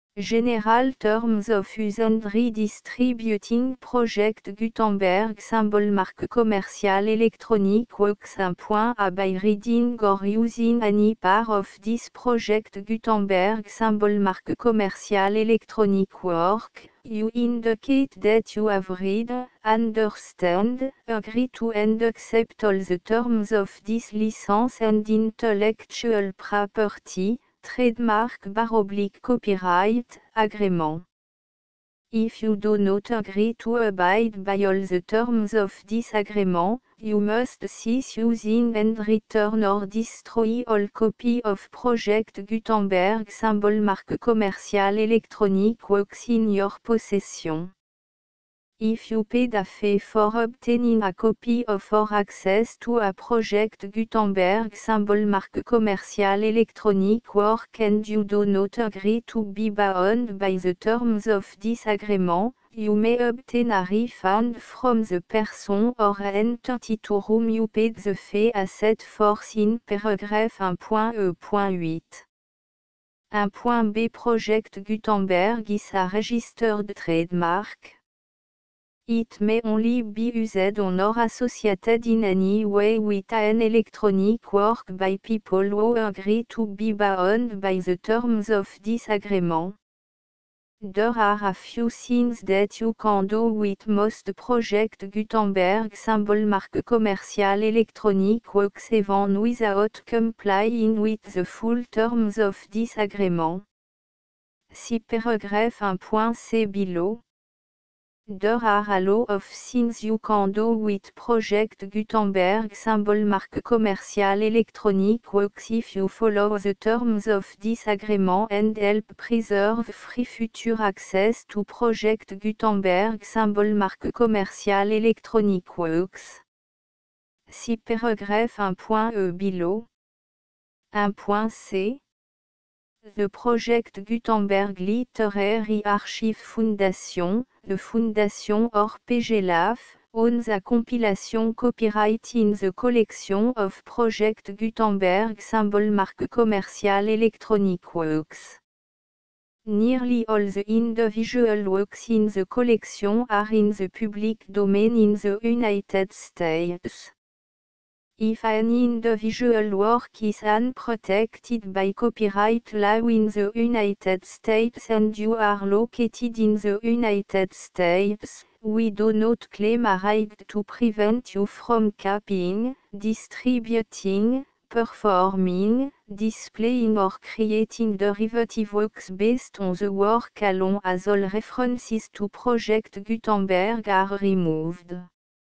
General Terms of Use and Redistributing Project Gutenberg Symbol Marque commerciale électronique works one point A by reading or using any part of this project Gutenberg Symbol Marque commerciale électronique work, you indicate that you have read, understand, agree to and accept all the terms of this license and intellectual property, trademark bar oblique copyright, agrément. If you do not agree to abide by all the terms of this agreement, you must cease using and return or destroy all copy of Project Gutenberg Symbol Marque commerciale électronique works in your possession. If you paid a fee for obtaining a copy of or access to a Project Gutenberg Symbol Marque commerciale électronique work and you do not agree to be bound by the terms of this agreement, you may obtain a refund from the person or entity to whom you paid the fee as set forth in paragraph one point E point eight. one point B Project Gutenberg is a registered trademark. It may only be used on or associated in any way with an electronic work by people who agree to be bound by the terms of this agreement. There are a few things that you can do with most Project Gutenberg Symbol Marque commerciale électronique works even without complying with the full terms of this agreement. See paragraph one point C below. There are a lot of things you can do with Project Gutenberg Symbol Marque commerciale électronique works if you follow the terms of this agreement and help preserve free future access to Project Gutenberg Symbol Marque commerciale électronique works. See paragraph one point E below. one point C. The Project Gutenberg Literary Archive Foundation, the Foundation or P G L A F, owns a compilation copyright in the collection of Project Gutenberg Symbol Marque commerciale électronique works. Nearly all the individual works in the collection are in the public domain in the United States. If an individual work is unprotected by copyright law in the United States and you are located in the United States, we do not claim a right to prevent you from copying, distributing, performing, displaying or creating derivative works based on the work alone as all references to Project Gutenberg are removed.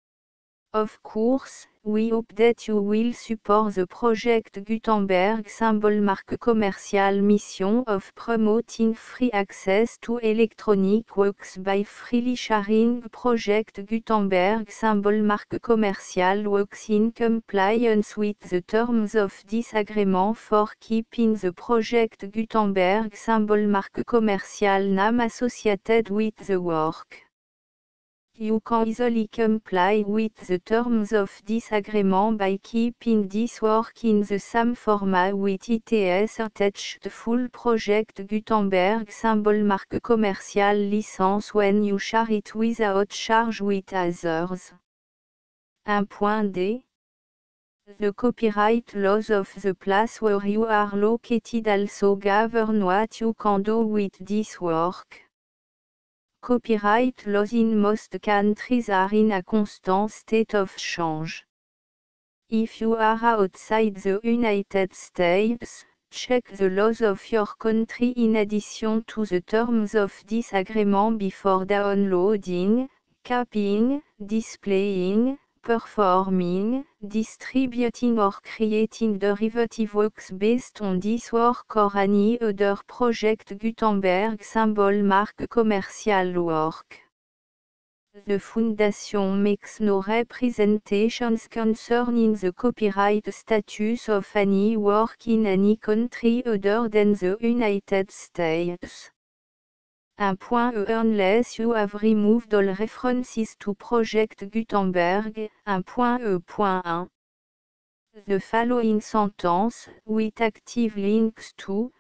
Of course, we hope that you will support the Project Gutenberg Symbol Marque commerciale mission of promoting free access to electronic works by freely sharing Project Gutenberg Symbol Marque commerciale works in compliance with the terms of this agreement for keeping the Project Gutenberg Symbol Marque commerciale name associated with the work. You can easily comply with the terms of this agreement by keeping this work in the same format with its attached full Project Gutenberg Symbol Marque commerciale license when you share it without charge with others. one point D. The copyright laws of the place where you are located also govern what you can do with this work. Copyright laws in most countries are in a constant state of change. If you are outside the United States, check the laws of your country in addition to the terms of this agreement before downloading, copying, displaying, performing, distributing or creating derivative works based on this work or any other Project Gutenberg Symbol Marque commerciale work. The Foundation makes no representations concerning the copyright status of any work in any country other than the United States. one point E Unless you have removed all references to Project Gutenberg, one point E point one. The following sentence, with active links to,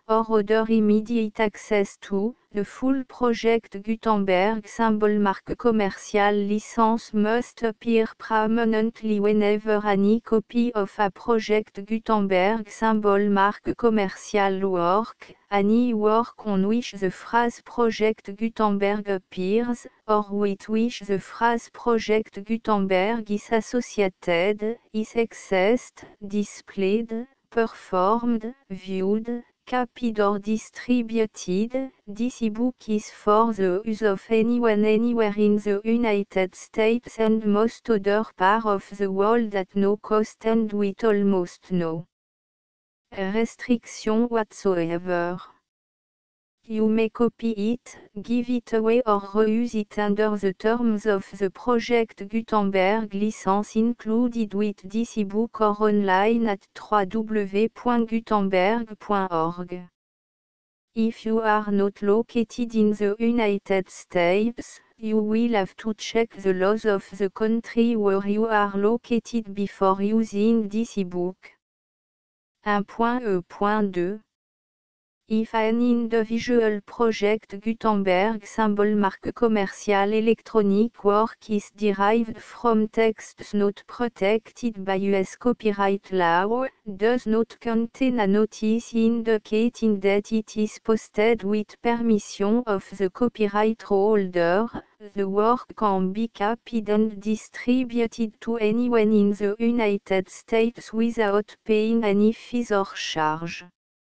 or order immediate access to, the full project Gutenberg symbol marque commercial license must appear prominently whenever any copy of a project Gutenberg symbol marque commercial work, any work on which the phrase project Gutenberg appears, or with which the phrase project Gutenberg is associated, is accessed, displayed, performed, viewed, copied or distributed. This ebook is for the use of anyone anywhere in the United States and most other parts of the world at no cost and with almost no restriction whatsoever. You may copy it, give it away or reuse it under the terms of the Project Gutenberg license included with this ebook or online at w w w dot gutenberg dot org. If you are not located in the United States, you will have to check the laws of the country where you are located before using this ebook. one point e point deux If an individual project Gutenberg symbol marque commercial electronic work is derived from texts not protected by U S copyright law, does not contain a notice indicating that it is posted with permission of the copyright holder, the work can be copied and distributed to anyone in the United States without paying any fees or charge.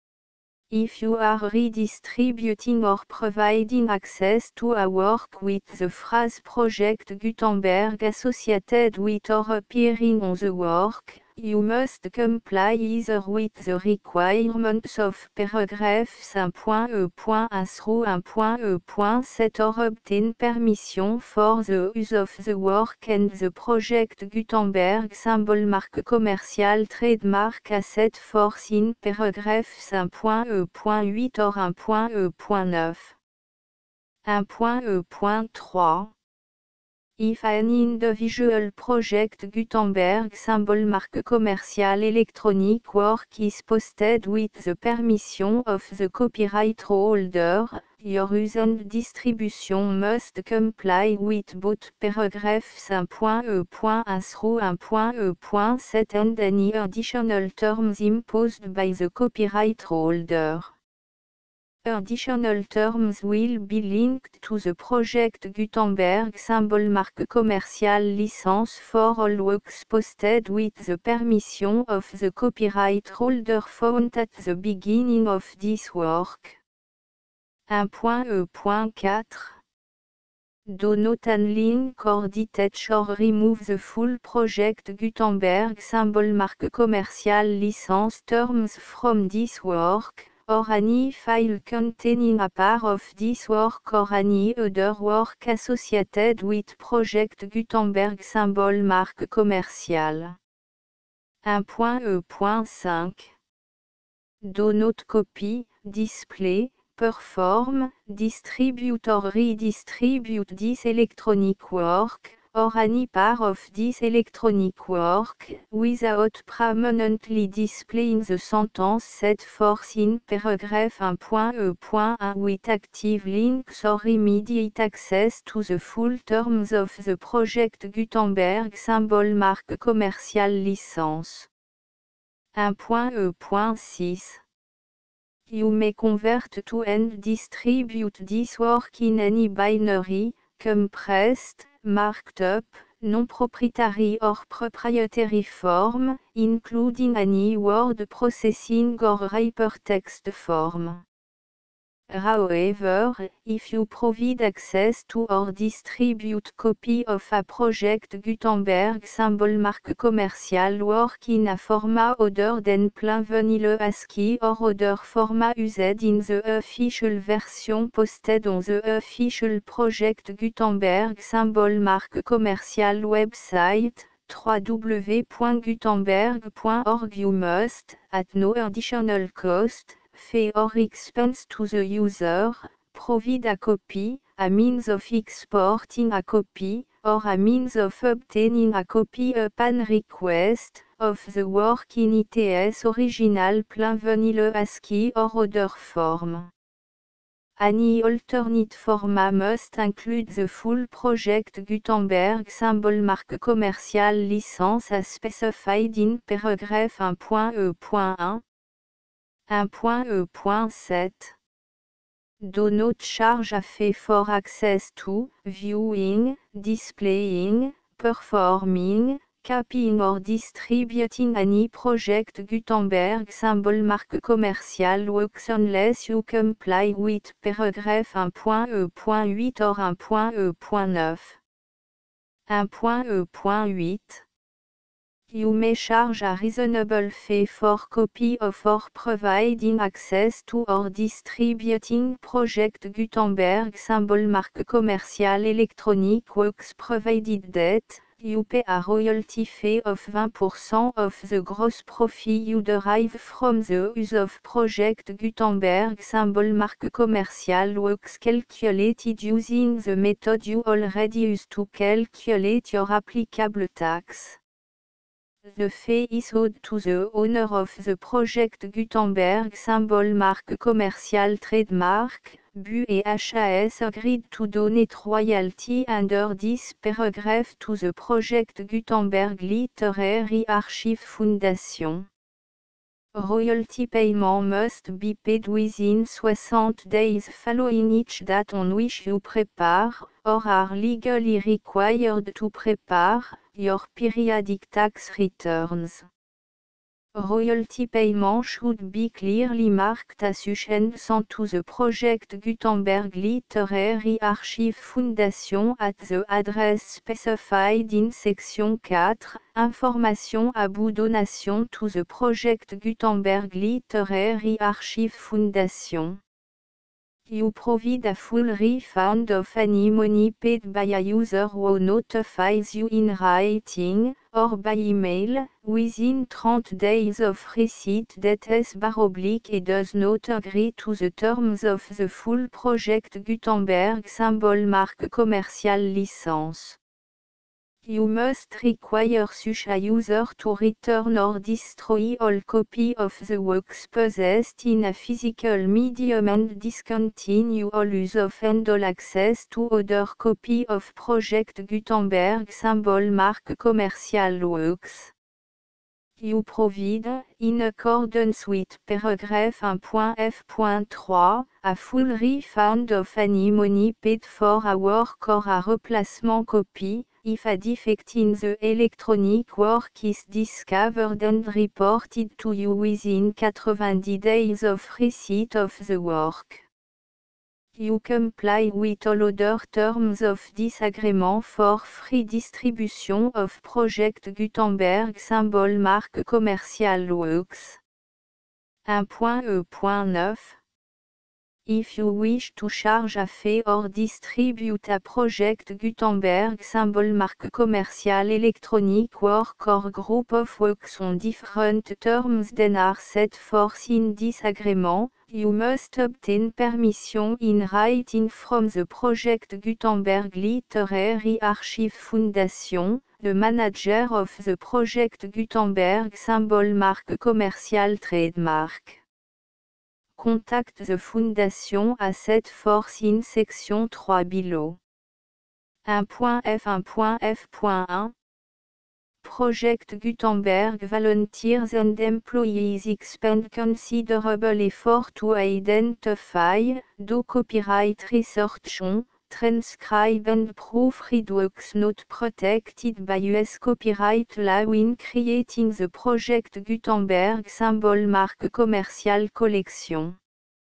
If you are redistributing or providing access to a work with the phrase Project Gutenberg associated with or appearing on the work, you must comply either with the requirements of paragraphs one point e point one through one point e point seven or obtain permission for the use of the work and the Project Gutenberg symbol marque commercial trademark as set forth in paragraphs one point e point eight or one point e point nine. one point e point three If an individual project Gutenberg symbol marque commercial electronic work is posted with the permission of the copyright holder, your use and distribution must comply with both paragraphs one point e point one through one point e point seven and any additional terms imposed by the copyright holder. Additional terms will be linked to the Project Gutenberg symbol marque commercial license for all works posted with the permission of the copyright holder found at the beginning of this work. one point e point four Do not unlink or detach or remove the full Project Gutenberg symbol marque commercial license terms from this work, or any file containing a part of this work or any other work associated with Project Gutenberg symbol marque commercial. one point e point five Do not copy, display, perform, distribute or redistribute this electronic work, or any part of this electronic work, without permanently displaying the sentence set forth in paragraph one point e point one with active links or immediate access to the full terms of the Project Gutenberg symbol marque commercial license. one point e point six You may convert to and distribute this work in any binary, compressed, marked up, non-proprietary or proprietary form, including any word processing or hypertext form. However, if you provide access to or distribute copy of a Project Gutenberg symbol marque commercial work in a format other than plain vanilla ASCII or other format used in the official version posted on the official Project Gutenberg symbol marque commercial website, w w w dot gutenberg dot org you must, at no additional cost, fee or expense to the user, provide a copy, a means of exporting a copy, or a means of obtaining a copy upon request, of the work in its original plain vanilla ASCII or other form. Any alternate format must include the full Project Gutenberg symbol marque commerciale licence as specified in paragraph one point e point one. one point e point seven. Do not charge a fee for access to, viewing, displaying, performing, copying or distributing any Project Gutenberg symbol marque commerciale works unless you comply with paragraph one point e point eight or one point e point nine. one point e point eight. You may charge a reasonable fee for copy of or providing access to or distributing Project Gutenberg symbol marque commerciale electronic works provided that you pay a royalty fee of twenty percent of the gross profit you derive from the use of Project Gutenberg symbol marque commerciale works calculated using the method you already use to calculate your applicable tax. The fee is owed to the owner of the Project Gutenberg symbol marque commerciale trademark. B U et H A S agreed to donate royalty under this paragraph to the Project Gutenberg Literary Archive Foundation. Royalty payment must be paid within sixty days following each date on which you prepare, or are legally required to prepare, your periodic tax returns. Royalty payment should be clearly marked assumption to the Project Gutenberg Literary Archive Foundation at the address specified in section four, Information about donation to the Project Gutenberg Literary Archive Foundation. You provide a full refund of any money paid by a user who notifies you in writing, or by email, within thirty days of receipt that is baroblique et does not agree to the terms of the full Project Gutenberg symbol marque commerciale licence. You must require such a user to return or destroy all copy of the works possessed in a physical medium and discontinue all use of and all access to other copy of Project Gutenberg symbol marque commerciale works. You provide, in accordance with paragraph one point f point three, a full refund of any money paid for a work or a replacement copy, if a defect in the electronic work is discovered and reported to you within eighty days of receipt of the work. You comply with all other terms of this agreement for free distribution of Project Gutenberg symbol marque commerciale works. one point e point nine. If you wish to charge a fee or distribute a Project Gutenberg symbol marque commerciale electronic work or group of works on different terms than are set forth in this agreement, you must obtain permission in writing from the Project Gutenberg Literary Archive Foundation, the manager of the Project Gutenberg symbol marque commerciale trademark. Contact the Foundation as set forth in section three below. one point f one point f point one. Project Gutenberg volunteers and employees expend considerable effort to identify, do copyright research on, transcribe and proofread works not protected by U S copyright law in creating the Project Gutenberg symbol marque commerciale collection.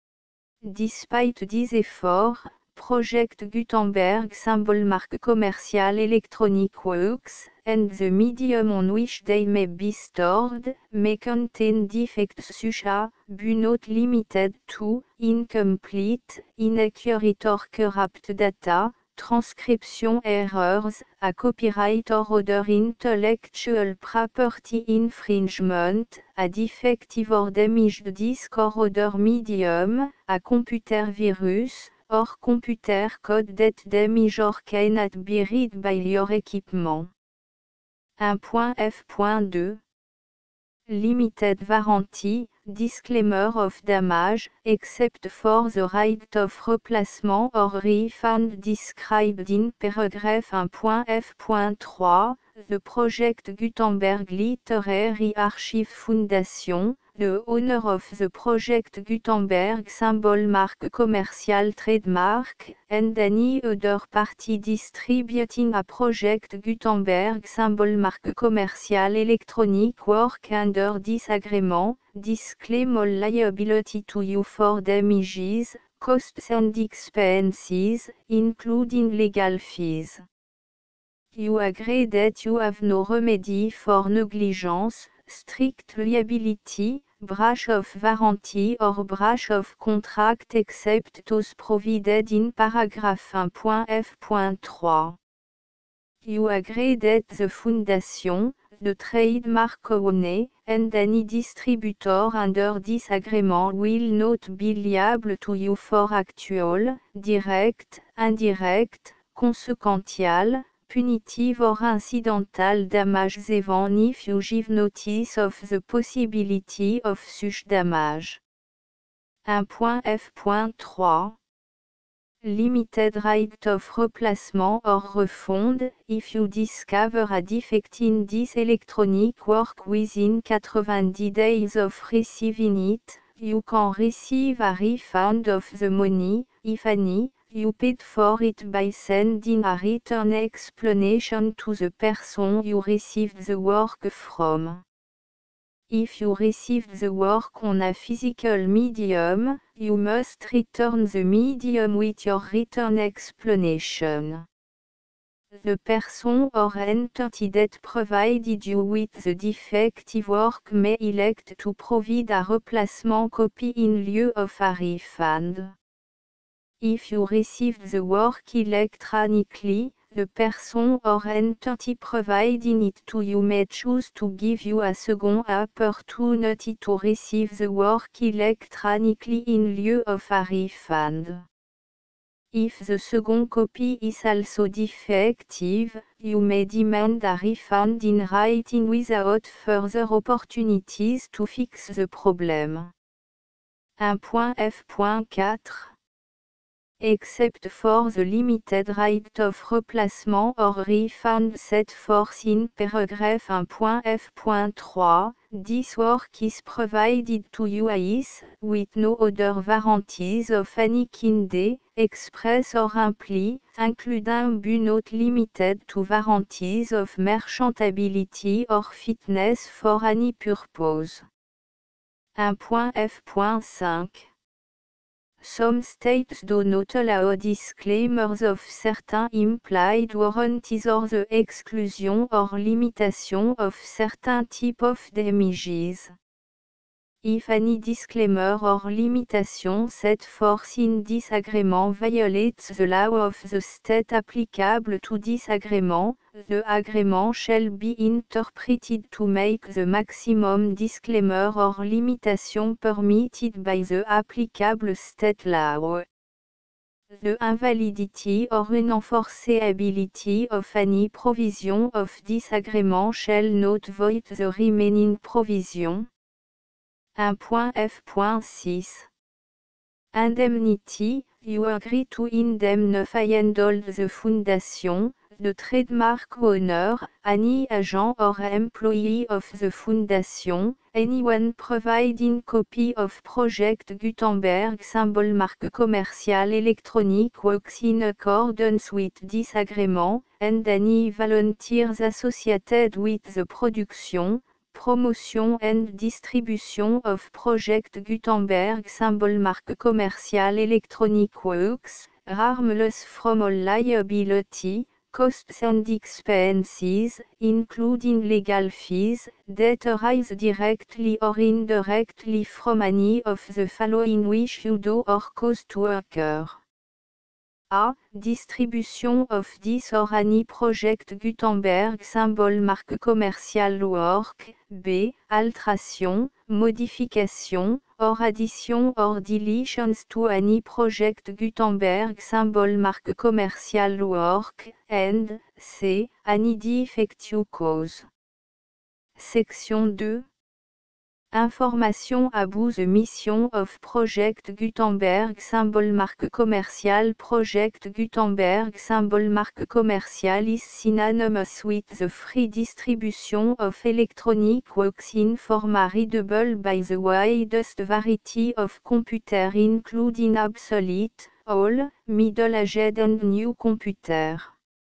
Despite these efforts, Project Gutenberg symbol marque commerciale electronic works, and the medium on which they may be stored, may contain defects such as, but not limited to, incomplete, inaccurate or corrupt data, transcription errors, a copyright or other intellectual property infringement, a defective or damaged disk or other medium, a computer virus, or computer code that damage or cannot be read by your equipment. un point F point deux Limited warranty, disclaimer of damage, except for the right of replacement or refund described in paragraph un point F point trois, the Project Gutenberg Literary Archive Foundation, the owner of the Project Gutenberg symbol mark commercial trademark, and any other party distributing a Project Gutenberg symbol mark commercial electronic work under this agreement, disclaim all liability to you for damages, costs and expenses, including legal fees. You agree that you have no remedy for negligence, strict liability, breach of warranty or breach of contract except those provided in paragraph un point F point trois. You agree that the Foundation, the trademark owner, and any distributor under this agreement will not be liable to you for actual, direct, indirect, consequential, punitive or incidental damages even if you give notice of the possibility of such damage. un point F point trois Limited right of replacement or refund, if you discover a defect in this electronic work within ninety days of receiving it, you can receive a refund of the money, if any, you paid for it by sending a written explanation to the person you received the work from. If you received the work on a physical medium, you must return the medium with your written explanation. The person or entity that provided you with the defective work may elect to provide a replacement copy in lieu of a refund. If you received the work electronically, the person or entity providing it to you may choose to give you a second opportunity to receive the work electronically in lieu of a refund. If the second copy is also defective, you may demand a refund in writing without further opportunities to fix the problem. un point F point quatre Except for the limited right of replacement or refund set forth in paragraph un point F point trois, this work is provided to you as, with no other warranties of any kind, express or imply, including but not limited to warranties of merchantability or fitness for any purpose. un point F point cinq Some states do not allow disclaimers of certain implied warranties or the exclusion or limitation of certain type of damages. If any disclaimer or limitation set forth in this agreement violates the law of the state applicable to this agreement, the agreement shall be interpreted to make the maximum disclaimer or limitation permitted by the applicable state law. The invalidity or unenforceability of any provision of this agreement shall not void the remaining provision. un point F point six Indemnity, you agree to indemnify and all the foundation, the trademark owner, any agent or employee of the foundation, anyone providing copy of Project Gutenberg symbol mark commercial electronic works in accordance with this agreement, and any volunteers associated with the production, promotion and distribution of Project Gutenberg symbol mark commercial electronic works, harmless from all liability, costs and expenses, including legal fees, that arise directly or indirectly from any of the following which you do or cause to occur. A. Distribution of this or any Project Gutenberg symbol mark commercial work, B. Alteration, modification, or addition or deletions to any project Gutenberg symbol marque commercial work, and C. Any defective cause. Section deux. Information about the mission of Project Gutenberg symbol marque commercial. Project Gutenberg symbol marque commercial is synonymous with the free distribution of electronic works in format readable by the widest variety of computer including obsolete, all, middle-aged and new computer.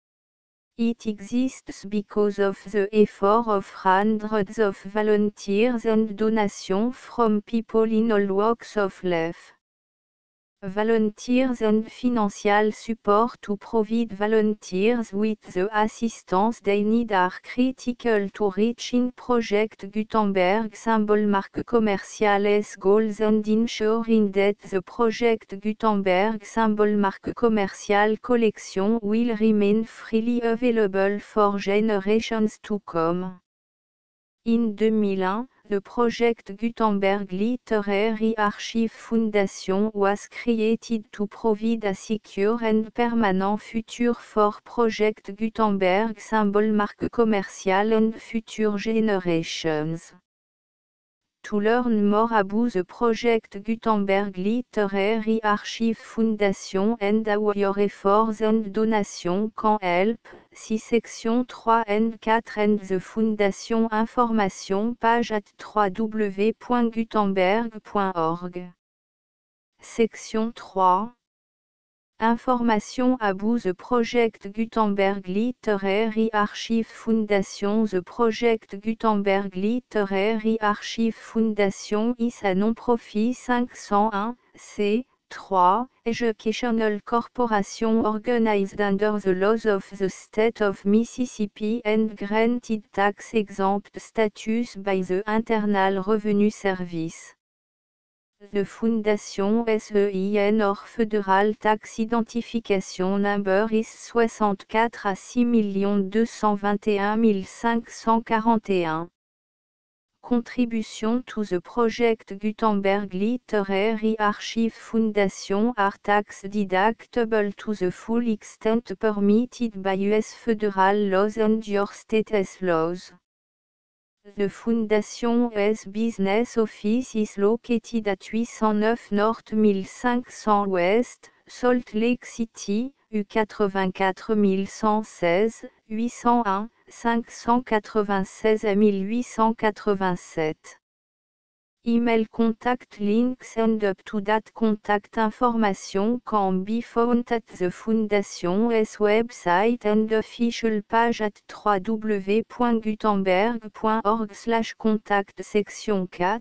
It exists because of the effort of hundreds of volunteers and donations from people in all walks of life. Volunteers and financial support to provide volunteers with the assistance they need are critical to reaching Project Gutenberg symbol marque commercial's goals and ensuring that the Project Gutenberg symbol marque commercial collection will remain freely available for generations to come. In two thousand one, the Project Gutenberg Literary Archive Foundation was created to provide a secure and permanent future for Project Gutenberg symbol marque commercial and future generations. To learn more about the Project Gutenberg Literary Archive Foundation and how your efforts and donations can help, see section three and four and the Foundation information page at w w w point gutenberg point org. Section three. Information about the Project Gutenberg Literary Archive Foundation. The Project Gutenberg Literary Archive Foundation is a non-profit five oh one c three educational corporation organized under the laws of the state of Mississippi and granted tax-exempt status by the Internal Revenue Service. The Foundation S E I N or Federal Tax Identification Number is soixante-quatre à six millions deux cent vingt et un mille cinq cent quarante et un. Contribution to the Project Gutenberg Literary Archive Foundation are tax deductible to the full extent permitted by U S federal laws and your state's laws. The Foundation's business office is located at eight oh nine North fifteen hundred West, Salt Lake City, U eighty-four one one six, eight oh one, five nine six, eighteen eighty-seven. Email contact links and up-to-date contact information can be found at the Foundation's website and official page at w w w point gutenberg point org slash contact. Section four.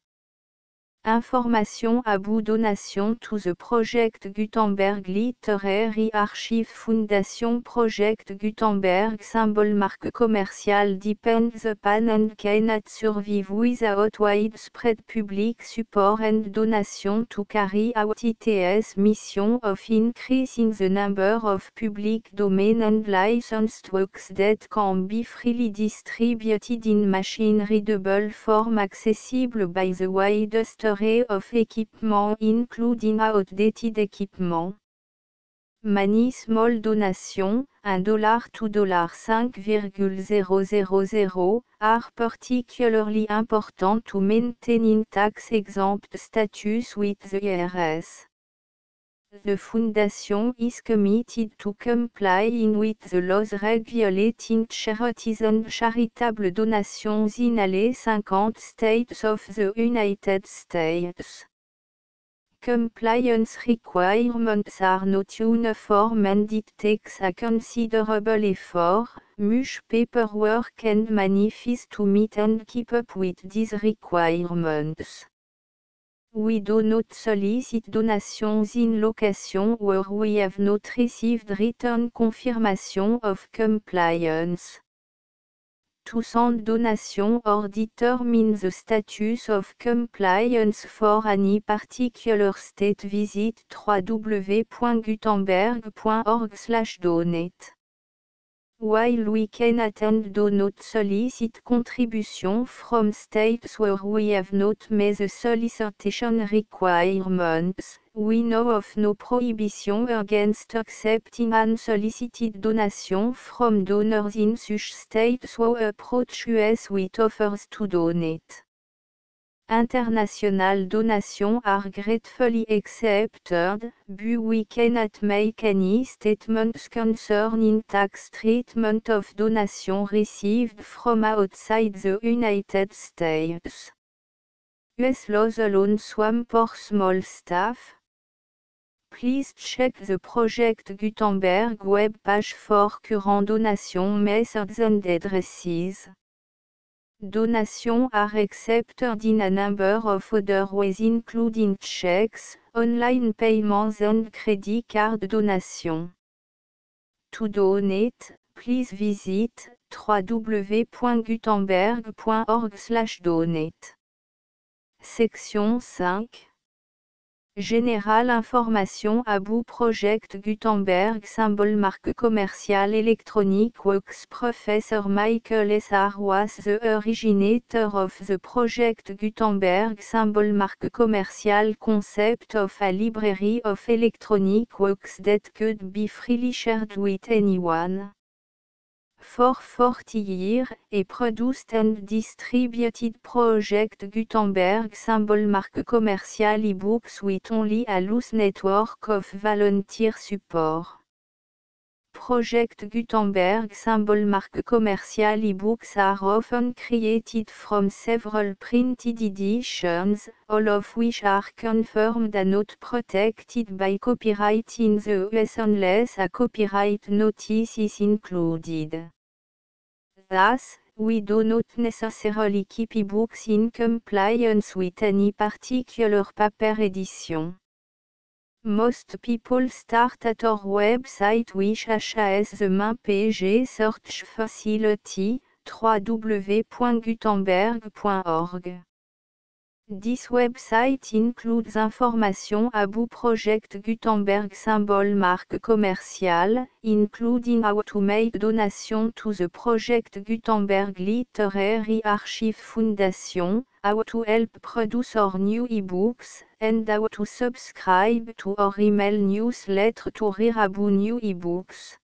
Information about donation to the Project Gutenberg Literary Archive Foundation. Project Gutenberg symbol marque commercial depends upon and cannot survive without widespread public support and donation to carry out its mission of increasing the number of public domain and licensed works that can be freely distributed in machine-readable form accessible by the widest array of equipment including outdated equipment. Many small donations, one dollar to five thousand, are particularly important to maintaining tax-exempt status with the I R S. The Foundation is committed to complying with the laws regulating charities and charitable donations in all fifty states of the United States. Compliance requirements are not uniform and it takes a considerable effort, much paperwork and money fees to meet and keep up with these requirements. We do not solicit donations in locations where we have not received written confirmation of compliance. To send donation or determine the status of compliance for any particular state, visit w w w point gutenberg point org slash donate. While we can attend do not solicit contribution from states where we have not met the solicitation requirements, we know of no prohibition against accepting unsolicited donation from donors in such states who approach us with offers to donate. International donations are gratefully accepted, but we cannot make any statements concerning tax treatment of donations received from outside the United States. U S laws alone swam for small staff. Please check the Project Gutenberg web page for current donation methods and addresses. Donations are accepted in a number of other ways including checks, online payments and credit card donation. To donate, please visit w w w point gutenberg point org slash donate. Section cinq. Général Information About Project Gutenberg Symbol Marque Commerciale Electronic Works Professor Michael S. R. was the originator of the Project Gutenberg Symbol Marque Commerciale concept of a library of electronic works that could be freely shared with anyone. For forty years, a produced and distributed Project Gutenberg symbol marque commercial e-books with only a loose network of volunteer support. Project Gutenberg symbol marque commercial e-books are often created from several printed editions, all of which are confirmed and not protected by copyright in the U S unless a copyright notice is included. Thus, we do not necessarily keep e-books in compliance with any particular paper edition. Most people start at our website which has the main page search facility, w w w point gutenberg point org. This website includes information about Project Gutenberg symbol marque commerciale, including how to make donation to the Project Gutenberg Literary Archive Foundation, how to help produce our new e-books, and how to subscribe to our email newsletter to hear about new e-books.